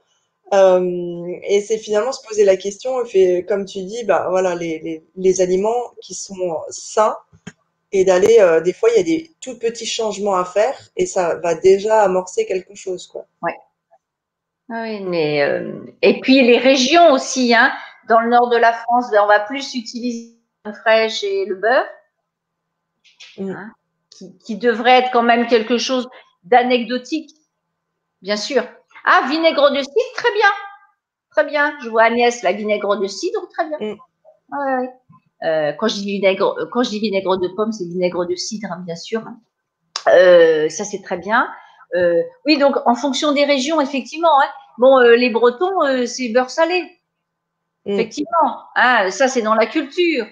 Et c'est finalement se poser la question, comme tu dis, voilà, les aliments qui sont sains et d'aller, des fois, il y a des tout petits changements à faire et ça va déjà amorcer quelque chose, quoi. Ouais. Oui, mais et puis les régions aussi, hein. Dans le nord de la France, ben, on va plus utiliser la crème fraîche et le beurre, hein, qui devrait être quand même quelque chose d'anecdotique, bien sûr. Ah, vinaigre de cidre, très bien, très bien. Je vois Agnès, la vinaigre de cidre, très bien. Ouais, ouais. Quand je dis vinaigre de pomme, c'est vinaigre de cidre, hein, bien sûr. Ça, c'est très bien. Oui, donc en fonction des régions, effectivement. Hein. Bon, les Bretons, c'est beurre salé. Effectivement. Hein, ça, c'est dans la culture.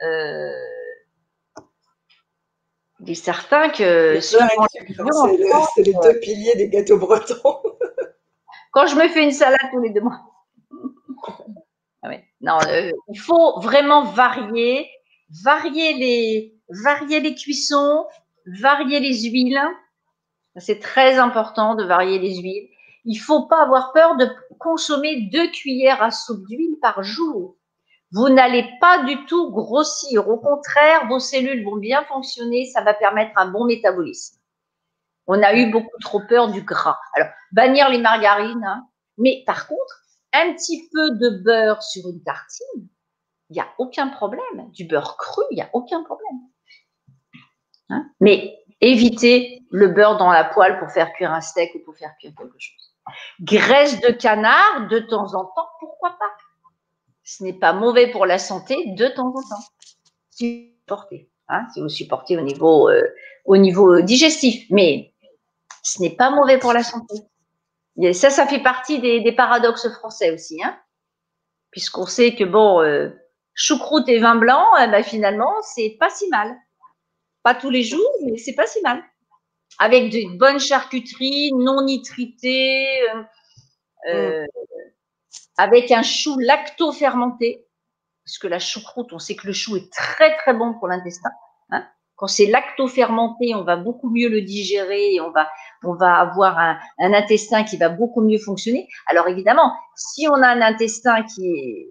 Il est certain que Le beurre et le sucre, hein, c'est les deux piliers des gâteaux bretons. Quand je me fais une salade tous les 2 mois. Ah ouais. Non, il faut vraiment varier les cuissons, varier les huiles. C'est très important de varier les huiles. Il ne faut pas avoir peur de consommer 2 cuillères à soupe d'huile par jour. Vous n'allez pas du tout grossir. Au contraire, vos cellules vont bien fonctionner. Ça va permettre un bon métabolisme. On a eu beaucoup trop peur du gras. Alors, bannir les margarines. Hein. Mais par contre, un petit peu de beurre sur une tartine, il n'y a aucun problème. Du beurre cru, il n'y a aucun problème. Hein. Mais évitez le beurre dans la poêle pour faire cuire un steak ou pour faire cuire quelque chose. Graisse de canard, de temps en temps, pourquoi pas? Ce n'est pas mauvais pour la santé de temps en temps. Si vous supportez, hein, si vous supportez au niveau digestif. Mais ce n'est pas mauvais pour la santé. Et ça fait partie des paradoxes français aussi. Hein, puisqu'on sait que, bon, choucroute et vin blanc, ben, finalement, c'est pas si mal. Pas tous les jours, mais c'est pas si mal. Avec de bonnes charcuteries, non nitritées, avec un chou lacto-fermenté, parce que la choucroute, on sait que le chou est très très bon pour l'intestin. Hein. Quand c'est lacto-fermenté, on va beaucoup mieux le digérer et on va avoir un intestin qui va beaucoup mieux fonctionner. Alors évidemment, si on a un intestin qui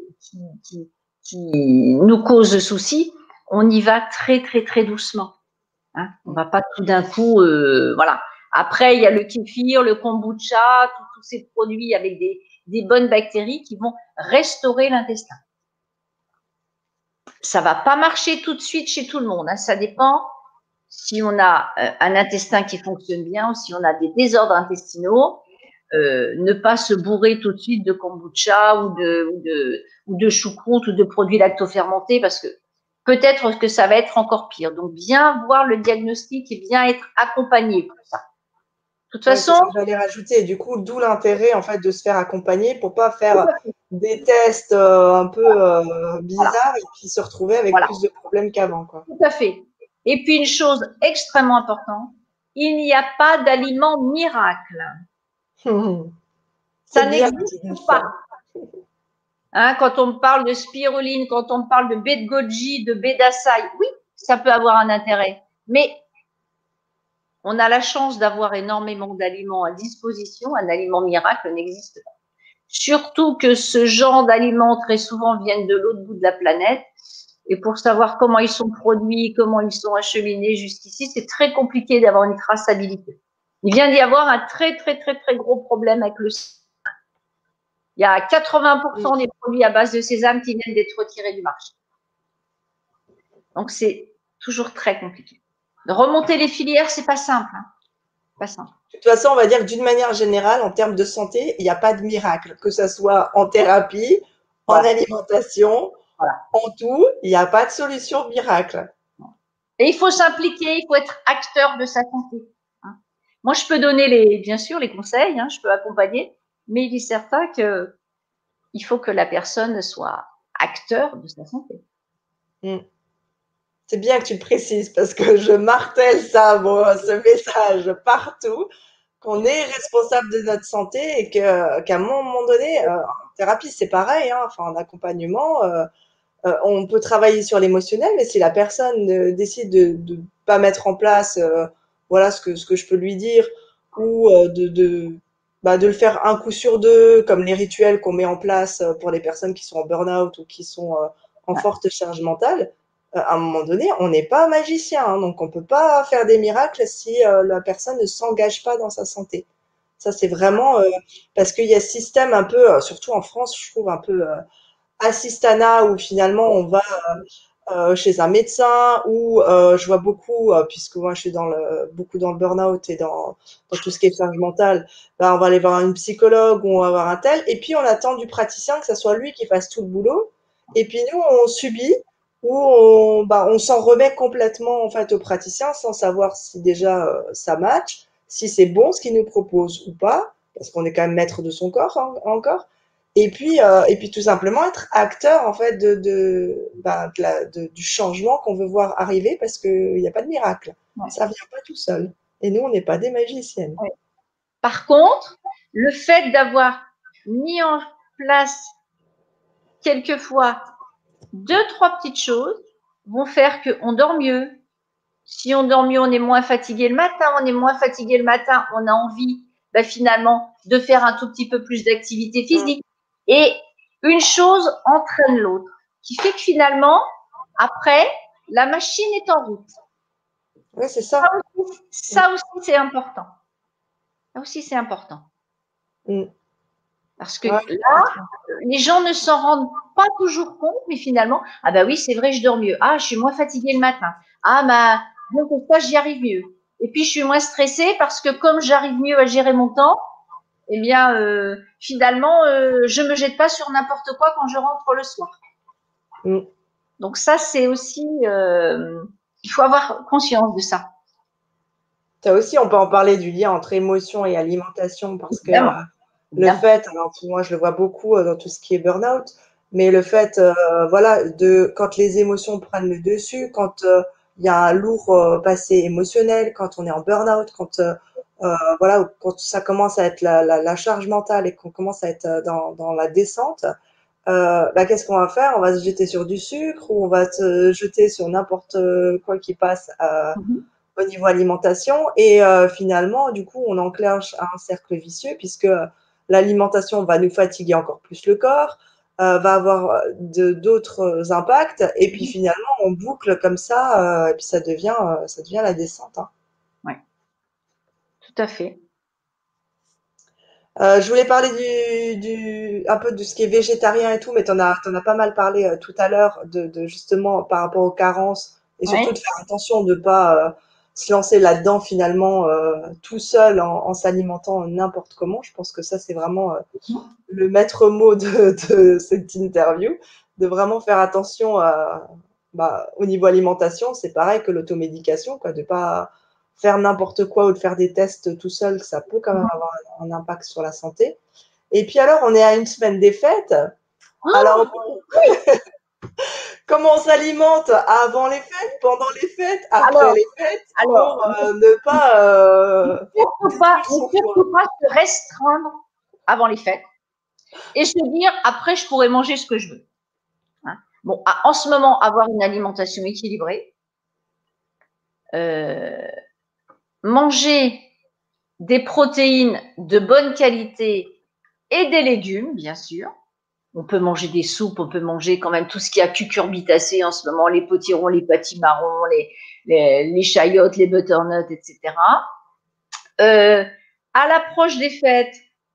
nous cause souci, on y va très très très doucement. Hein. On ne va pas tout d'un coup, voilà. Après, il y a le kéfir, le kombucha, tous ces produits avec des bonnes bactéries qui vont restaurer l'intestin. Ça ne va pas marcher tout de suite chez tout le monde. Hein. Ça dépend si on a un intestin qui fonctionne bien ou si on a des désordres intestinaux. Ne pas se bourrer tout de suite de kombucha ou de choucroute ou de produits lactofermentés parce que peut-être que ça va être encore pire. Donc, bien voir le diagnostic et bien être accompagné pour ça. De toute façon, c'est ce que j'allais rajouter. Du coup, d'où l'intérêt en fait de se faire accompagner pour pas faire des tests un peu bizarres voilà. Et puis se retrouver avec voilà. Plus de problèmes qu'avant. Tout à fait. Et puis une chose extrêmement importante, il n'y a pas d'aliment miracle. Ça n'existe pas. Hein, quand on parle de spiruline, quand on parle de baie de goji, de baie d'açaï, oui, ça peut avoir un intérêt. Mais on a la chance d'avoir énormément d'aliments à disposition. Un aliment miracle n'existe pas. Surtout que ce genre d'aliments, très souvent, viennent de l'autre bout de la planète. Et pour savoir comment ils sont produits, comment ils sont acheminés jusqu'ici, c'est très compliqué d'avoir une traçabilité. Il vient d'y avoir un très, très, très, très gros problème avec le sésame. Il y a 80% des produits à base de sésame qui viennent d'être retirés du marché. Donc, c'est toujours très compliqué. De remonter les filières, c'est pas simple. Hein. Pas simple. De toute façon, on va dire que d'une manière générale, en termes de santé, il n'y a pas de miracle. Que ce soit en thérapie, voilà. En alimentation, voilà. En tout, il n'y a pas de solution miracle. Et il faut s'impliquer, il faut être acteur de sa santé. Hein. Moi, je peux donner bien sûr les conseils, hein, je peux accompagner, mais il est certain qu'il faut que la personne soit acteur de sa santé. C'est bien que tu le précises parce que je martèle ça, ce message partout, qu'on est responsable de notre santé et qu'à un moment donné, en thérapie, c'est pareil, hein, enfin, en accompagnement, on peut travailler sur l'émotionnel, mais si la personne décide de ne pas mettre en place voilà ce que je peux lui dire ou de le faire un coup sur deux, comme les rituels qu'on met en place pour les personnes qui sont en burn-out ou qui sont en forte charge mentale, à un moment donné, on n'est pas magicien, hein, donc on peut pas faire des miracles si la personne ne s'engage pas dans sa santé. Ça, c'est vraiment parce qu'il y a ce système un peu, surtout en France, je trouve un peu assistanat où finalement on va chez un médecin ou je vois beaucoup, puisque moi je suis beaucoup dans le burn-out et dans tout ce qui est charge mentale, ben, on va aller voir une psychologue ou on va voir un tel, et puis on attend du praticien que ce soit lui qui fasse tout le boulot, et puis nous on subit ou on s'en remet complètement en fait au praticien sans savoir si déjà ça match, si c'est bon ce qu'il nous propose ou pas, parce qu'on est quand même maître de son corps encore. Et puis tout simplement être acteur en fait du changement qu'on veut voir arriver parce qu'il n'y a pas de miracle. Ouais. Ça vient pas tout seul. Et nous, on n'est pas des magiciennes. Ouais. Par contre, le fait d'avoir mis en place quelquefois 2-3 petites choses vont faire qu'on dort mieux. Si on dort mieux, on est moins fatigué le matin. On est moins fatigué le matin, on a envie finalement de faire un tout petit peu plus d'activité physique. Et une chose entraîne l'autre, qui fait que finalement, après, la machine est en route. Oui, c'est ça. Ça aussi, c'est important. Ça aussi, c'est important. Parce que là, les gens ne s'en rendent pas toujours compte, mais finalement, ah bah oui, c'est vrai, je dors mieux. Ah, je suis moins fatiguée le matin. Ah, bah, donc ça, j'y arrive mieux. Et puis, je suis moins stressée parce que comme j'arrive mieux à gérer mon temps, eh bien, finalement, je me jette pas sur n'importe quoi quand je rentre le soir. Donc ça, c'est aussi, il faut avoir conscience de ça. Ça aussi, on peut en parler du lien entre émotion et alimentation parce que le fait, alors moi je le vois beaucoup dans tout ce qui est burn-out, mais le fait, voilà, quand les émotions prennent le dessus, quand il y a un lourd passé émotionnel, quand on est en burn-out, quand voilà, quand ça commence à être la charge mentale et qu'on commence à être dans la descente, qu'est-ce qu'on va faire? On va se jeter sur du sucre ou on va se jeter sur n'importe quoi qui passe au niveau alimentation et finalement, du coup, on enclenche un cercle vicieux puisque l'alimentation va nous fatiguer encore plus le corps, va avoir d'autres impacts et puis finalement, on boucle comme ça et puis ça devient la descente. Hein. Oui, tout à fait. Je voulais parler un peu de ce qui est végétarien et tout, mais t'en as pas mal parlé tout à l'heure de justement par rapport aux carences et surtout de faire attention de pas se lancer là-dedans finalement tout seul en s'alimentant n'importe comment. Je pense que ça c'est vraiment le maître mot de cette interview, de vraiment faire attention au niveau alimentation. C'est pareil que l'automédication, quoi, de pas faire n'importe quoi ou de faire des tests tout seul, ça peut quand même avoir un impact sur la santé. Et puis alors, on est à une semaine des fêtes. Alors, comment on s'alimente avant les fêtes, pendant les fêtes, après les fêtes, pour ne pas surtout pas se restreindre avant les fêtes et se dire après je pourrais manger ce que je veux. Hein, bon, en ce moment, avoir une alimentation équilibrée, manger des protéines de bonne qualité et des légumes, bien sûr. On peut manger des soupes, on peut manger quand même tout ce qui a cucurbitacé en ce moment, les potirons, les pâtis-marrons, les chayotes, les butternuts, etc. À l'approche des fêtes,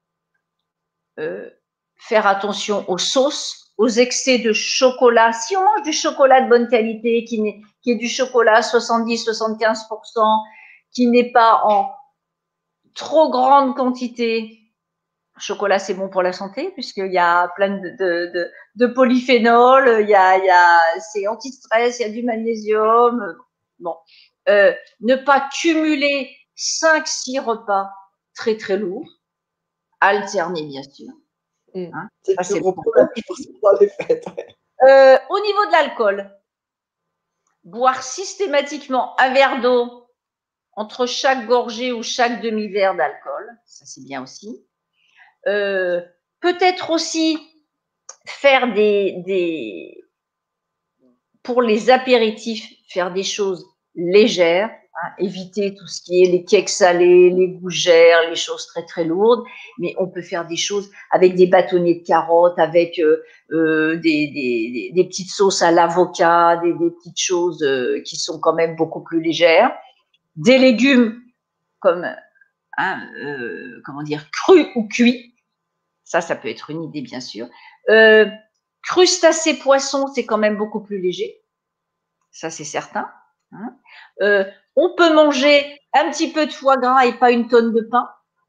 faire attention aux sauces, aux excès de chocolat. Si on mange du chocolat de bonne qualité, qui est du chocolat 70-75%, qui n'est pas en trop grande quantité, le chocolat, c'est bon pour la santé puisqu'il y a plein de polyphénols, c'est anti-stress, il y a du magnésium. Bon, ne pas cumuler 5-6 repas très très lourds, alterner bien sûr. Hein, c'est le gros problème dans les fêtes. Au niveau de l'alcool, boire systématiquement un verre d'eau entre chaque gorgée ou chaque demi-verre d'alcool, ça c'est bien aussi. Peut-être aussi faire pour les apéritifs, faire des choses légères, Éviter tout ce qui est les cakes salés, les gougères, les choses très très lourdes, mais on peut faire des choses avec des bâtonnets de carottes, avec des petites sauces à l'avocat, des petites choses qui sont quand même beaucoup plus légères, des légumes comme comment dire, crus ou cuits, ça peut être une idée bien sûr. Crustacés poissons, c'est quand même beaucoup plus léger, ça c'est certain. On peut manger un petit peu de foie gras et pas une tonne de pain.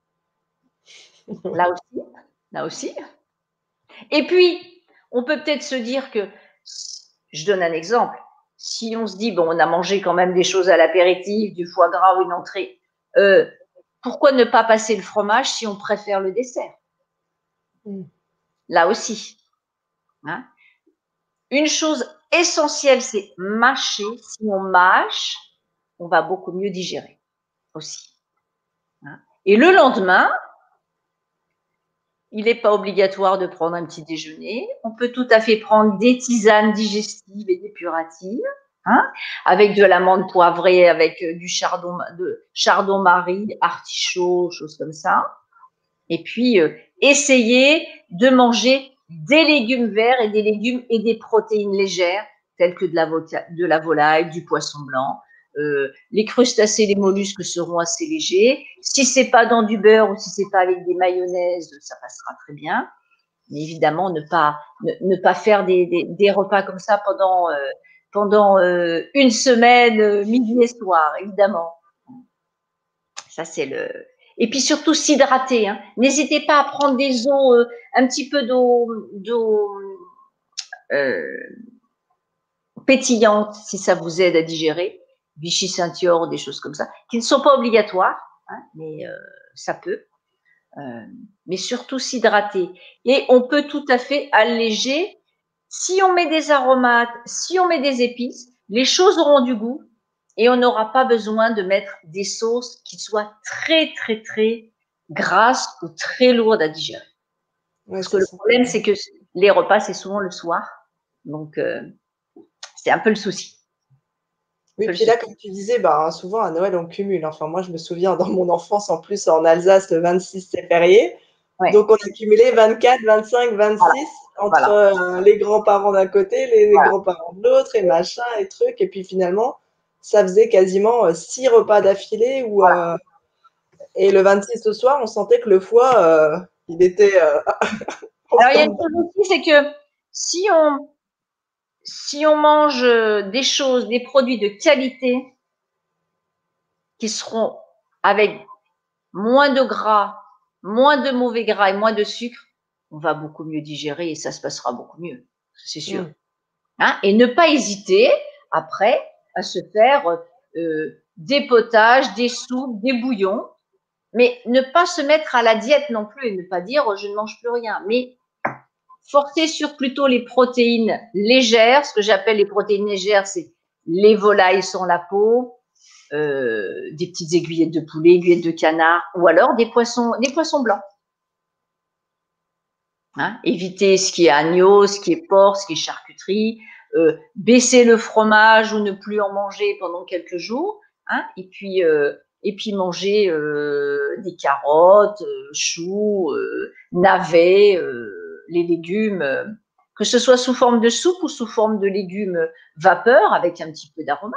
Là aussi. Et puis, on peut peut-être se dire que, je donne un exemple, si on se dit, bon, on a mangé quand même des choses à l'apéritif, du foie gras ou une entrée, pourquoi ne pas passer le fromage si on préfère le dessert? Là aussi. Une chose essentielle, c'est mâcher. Si on mâche, on va beaucoup mieux digérer aussi. Et le lendemain, il n'est pas obligatoire de prendre un petit déjeuner. On peut tout à fait prendre des tisanes digestives et dépuratives, avec de l'amande poivrée, avec du chardon-marie, artichaut, choses comme ça. Et puis, essayer de manger des légumes verts et des légumes et des protéines légères, telles que de la volaille, du poisson blanc. Les crustacés, les mollusques seront assez légers. Si c'est pas dans du beurre ou si c'est pas avec des mayonnaises, ça passera très bien. Mais évidemment, ne pas faire des repas comme ça pendant une semaine, midi et soir, évidemment. Ça, c'est le. Et puis surtout s'hydrater. N'hésitez pas à prendre des eaux, un petit peu d'eau pétillante si ça vous aide à digérer. Vichy Saint-Yor, des choses comme ça, qui ne sont pas obligatoires, mais ça peut. Mais surtout s'hydrater. Et on peut tout à fait alléger. Si on met des aromates, si on met des épices, les choses auront du goût et on n'aura pas besoin de mettre des sauces qui soient très, très, très grasses ou très lourdes à digérer. Parce que le problème, c'est que les repas, c'est souvent le soir. Donc, c'est un peu le souci. Oui, puis là, comme tu disais, souvent à Noël, on cumule. Enfin, moi, je me souviens dans mon enfance, en plus, en Alsace, le 26, c'est férié. Ouais. Donc, on a cumulé 24, 25, 26 entre les grands-parents d'un côté, les grands-parents de l'autre, et machin, et trucs. Et puis, finalement, ça faisait quasiment 6 repas d'affilée. Et le 26 au soir, on sentait que le foie, il était… Alors, il y a une chose aussi, c'est que si on mange des choses, des produits de qualité qui seront avec moins de gras, moins de mauvais gras et moins de sucre, on va beaucoup mieux digérer et ça se passera beaucoup mieux, c'est sûr. Et ne pas hésiter après à se faire des potages, des soupes, des bouillons, mais ne pas se mettre à la diète non plus et ne pas dire je ne mange plus rien, mais forcer sur plutôt les protéines légères. Ce que j'appelle les protéines légères, c'est les volailles sans la peau, des petites aiguillettes de poulet, aiguillettes de canard, ou alors des poissons blancs. Éviter ce qui est agneau, ce qui est porc, ce qui est charcuterie, baisser le fromage ou ne plus en manger pendant quelques jours, et puis manger des carottes, choux, navets, les légumes, que ce soit sous forme de soupe ou sous forme de légumes vapeur avec un petit peu d'aromate.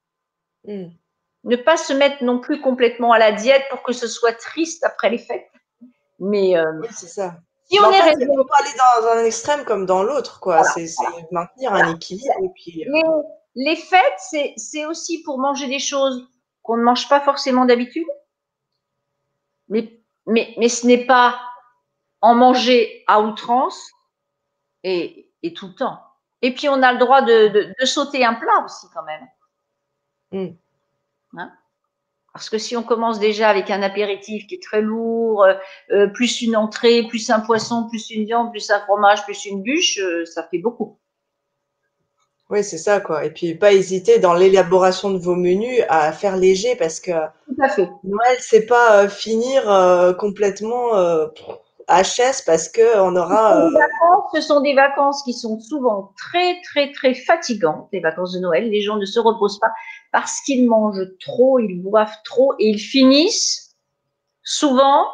Ne pas se mettre non plus complètement à la diète pour que ce soit triste après les fêtes. Mais oui, c'est ça. Si on il ne faut pas aller dans un extrême comme dans l'autre, quoi. Voilà. C'est maintenir un équilibre. Et puis, les fêtes, c'est aussi pour manger des choses qu'on ne mange pas forcément d'habitude. Mais ce n'est pas en manger à outrance et tout le temps. Et puis, on a le droit de sauter un plat aussi quand même. Parce que si on commence déjà avec un apéritif qui est très lourd, plus une entrée, plus un poisson, plus une viande, plus un fromage, plus une bûche, ça fait beaucoup. Oui, c'est ça, quoi. Et puis, pas hésiter dans l'élaboration de vos menus à faire léger parce que tout à fait. Noël, c'est pas finir complètement HS parce que on aura. Ce sont des vacances qui sont souvent très, très, très fatigantes, les vacances de Noël. Les gens ne se reposent pas parce qu'ils mangent trop, ils boivent trop et ils finissent souvent,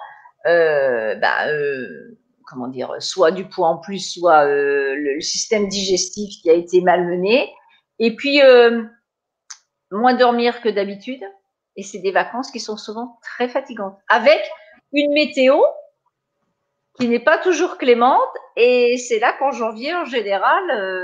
comment dire, soit du poids en plus, soit le système digestif qui a été malmené. Et puis, moins dormir que d'habitude. Et c'est des vacances qui sont souvent très fatigantes. Avec une météo qui n'est pas toujours clémente. Et c'est là qu'en janvier, en général,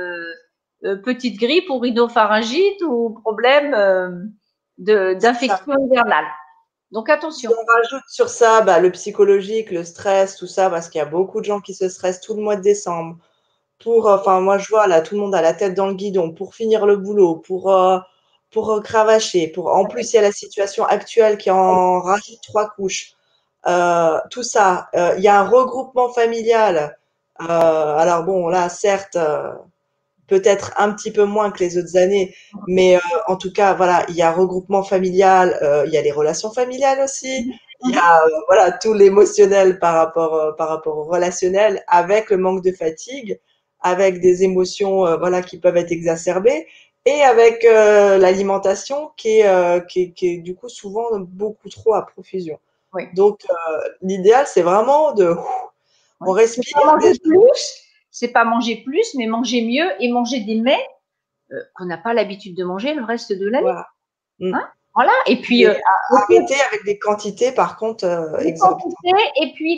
petite grippe ou rhinopharyngite ou problème d'infection hivernale. Donc attention. Si on rajoute sur ça le psychologique, le stress, tout ça, parce qu'il y a beaucoup de gens qui se stressent tout le mois de décembre. Enfin, moi je vois là, tout le monde a la tête dans le guidon pour finir le boulot, pour cravacher. En plus, il y a la situation actuelle qui en rajoute 3 couches. Tout ça, il y a un regroupement familial. Alors bon, là, certes, peut-être un petit peu moins que les autres années, mais en tout cas, voilà, il y a regroupement familial, il y a les relations familiales aussi, il y a voilà tout l'émotionnel par rapport au relationnel, avec le manque de fatigue, avec des émotions voilà qui peuvent être exacerbées, et avec l'alimentation qui est du coup souvent beaucoup trop à profusion. Oui. Donc l'idéal, c'est vraiment on respire. C'est pas manger plus, mais manger mieux et manger des mets qu'on n'a pas l'habitude de manger le reste de l'année. Voilà. Hein, voilà. Et puis arrêter avec des quantités, par contre, exorbitantes. Et puis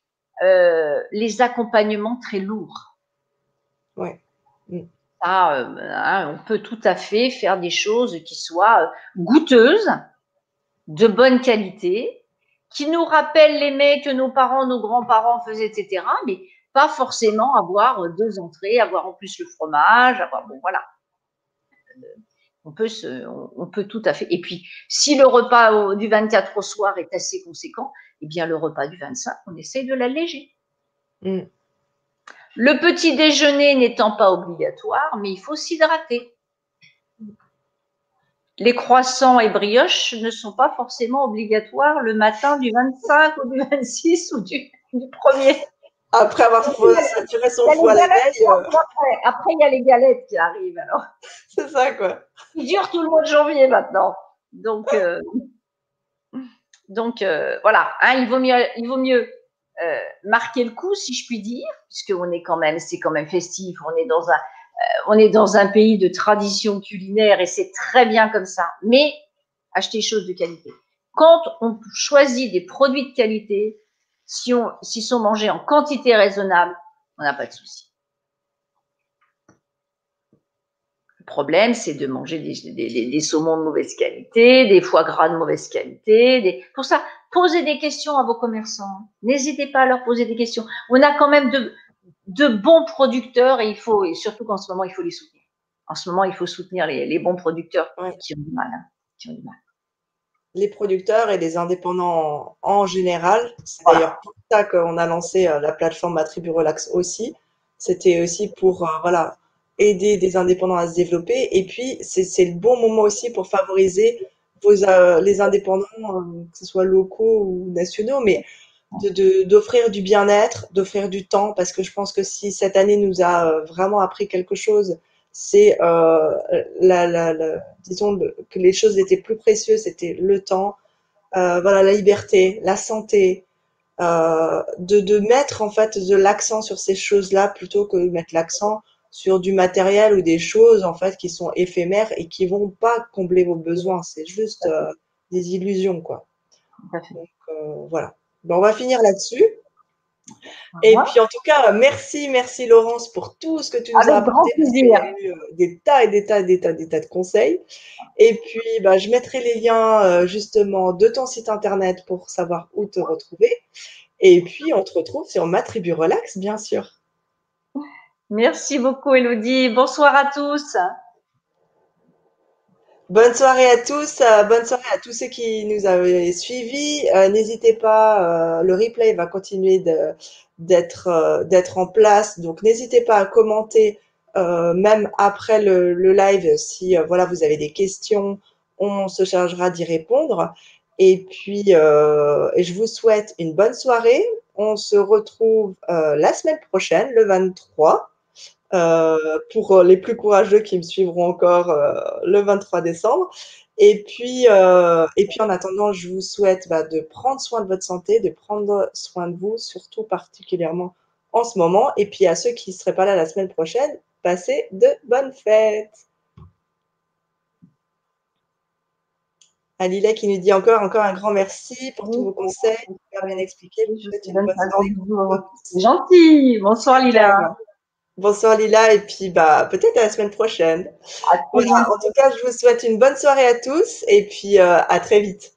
les accompagnements très lourds. Ouais. Ça, on peut tout à fait faire des choses qui soient goûteuses, de bonne qualité, qui nous rappellent les mets que nos parents, nos grands-parents faisaient, etc. Mais pas forcément avoir 2 entrées, avoir en plus le fromage, bon voilà. On peut tout à fait. Et puis, si le repas du 24 au soir est assez conséquent, eh bien, le repas du 25, on essaye de l'alléger. Le petit déjeuner n'étant pas obligatoire, mais il faut s'hydrater. Les croissants et brioches ne sont pas forcément obligatoires le matin du 25 ou du 26 ou du 1er. Après avoir saturé son foie la veille. Après, il y a les galettes qui arrivent. Alors. C'est ça, quoi. Qui durent tout le mois de janvier maintenant. Donc voilà, il vaut mieux marquer le coup, si je puis dire, puisque c'est quand même festif. On est dans un pays de tradition culinaire et c'est très bien comme ça. Mais acheter des choses de qualité. Quand on choisit des produits de qualité, s'ils sont mangés en quantité raisonnable, on n'a pas de souci. Le problème, c'est de manger des saumons de mauvaise qualité, des foie gras de mauvaise qualité. Pour ça, posez des questions à vos commerçants. N'hésitez pas à leur poser des questions. On a quand même de bons producteurs et surtout qu'en ce moment, il faut les soutenir. En ce moment, il faut soutenir les bons producteurs qui ont du mal. Les producteurs et les indépendants en général. C'est d'ailleurs pour ça qu'on a lancé la plateforme Ma Tribu Relax aussi. C'était aussi pour aider des indépendants à se développer. Et puis, c'est le bon moment aussi pour favoriser les indépendants, que ce soit locaux ou nationaux, mais d'offrir du bien-être, d'offrir du temps, parce que je pense que si cette année nous a vraiment appris quelque chose, c'est disons que les choses étaient plus précieuses, c'était le temps, la liberté, la santé, de mettre en fait de l'accent sur ces choses-là plutôt que de mettre l'accent sur du matériel ou des choses en fait qui sont éphémères et qui vont pas combler vos besoins. C'est juste des illusions, quoi. Donc voilà. On va finir là-dessus. Et puis en tout cas, merci Laurence pour tout ce que tu nous as apporté. Il y a eu des tas de conseils. Et puis je mettrai les liens justement de ton site internet pour savoir où te retrouver. Et puis on te retrouve sur Ma Tribu Relax, bien sûr. Merci beaucoup Élodie. Bonsoir à tous. Bonne soirée à tous, bonne soirée à tous ceux qui nous avaient suivis. N'hésitez pas, le replay va continuer d'être en place, donc n'hésitez pas à commenter même après le live si vous avez des questions, on se chargera d'y répondre. Et puis je vous souhaite une bonne soirée. on se retrouve la semaine prochaine, le 23. Pour les plus courageux qui me suivront encore le 23 décembre. Et puis en attendant, je vous souhaite de prendre soin de votre santé, de prendre soin de vous, surtout particulièrement en ce moment. Et puis à ceux qui ne seraient pas là la semaine prochaine, passez de bonnes fêtes. Alila qui nous dit encore un grand merci pour tous vos conseils, super bien expliqué. Je te donne un grand bisou. C'est gentil. Bonsoir Lila. Bonsoir Lila, et puis peut-être à la semaine prochaine. Voilà, en tout cas, je vous souhaite une bonne soirée à tous, et puis à très vite.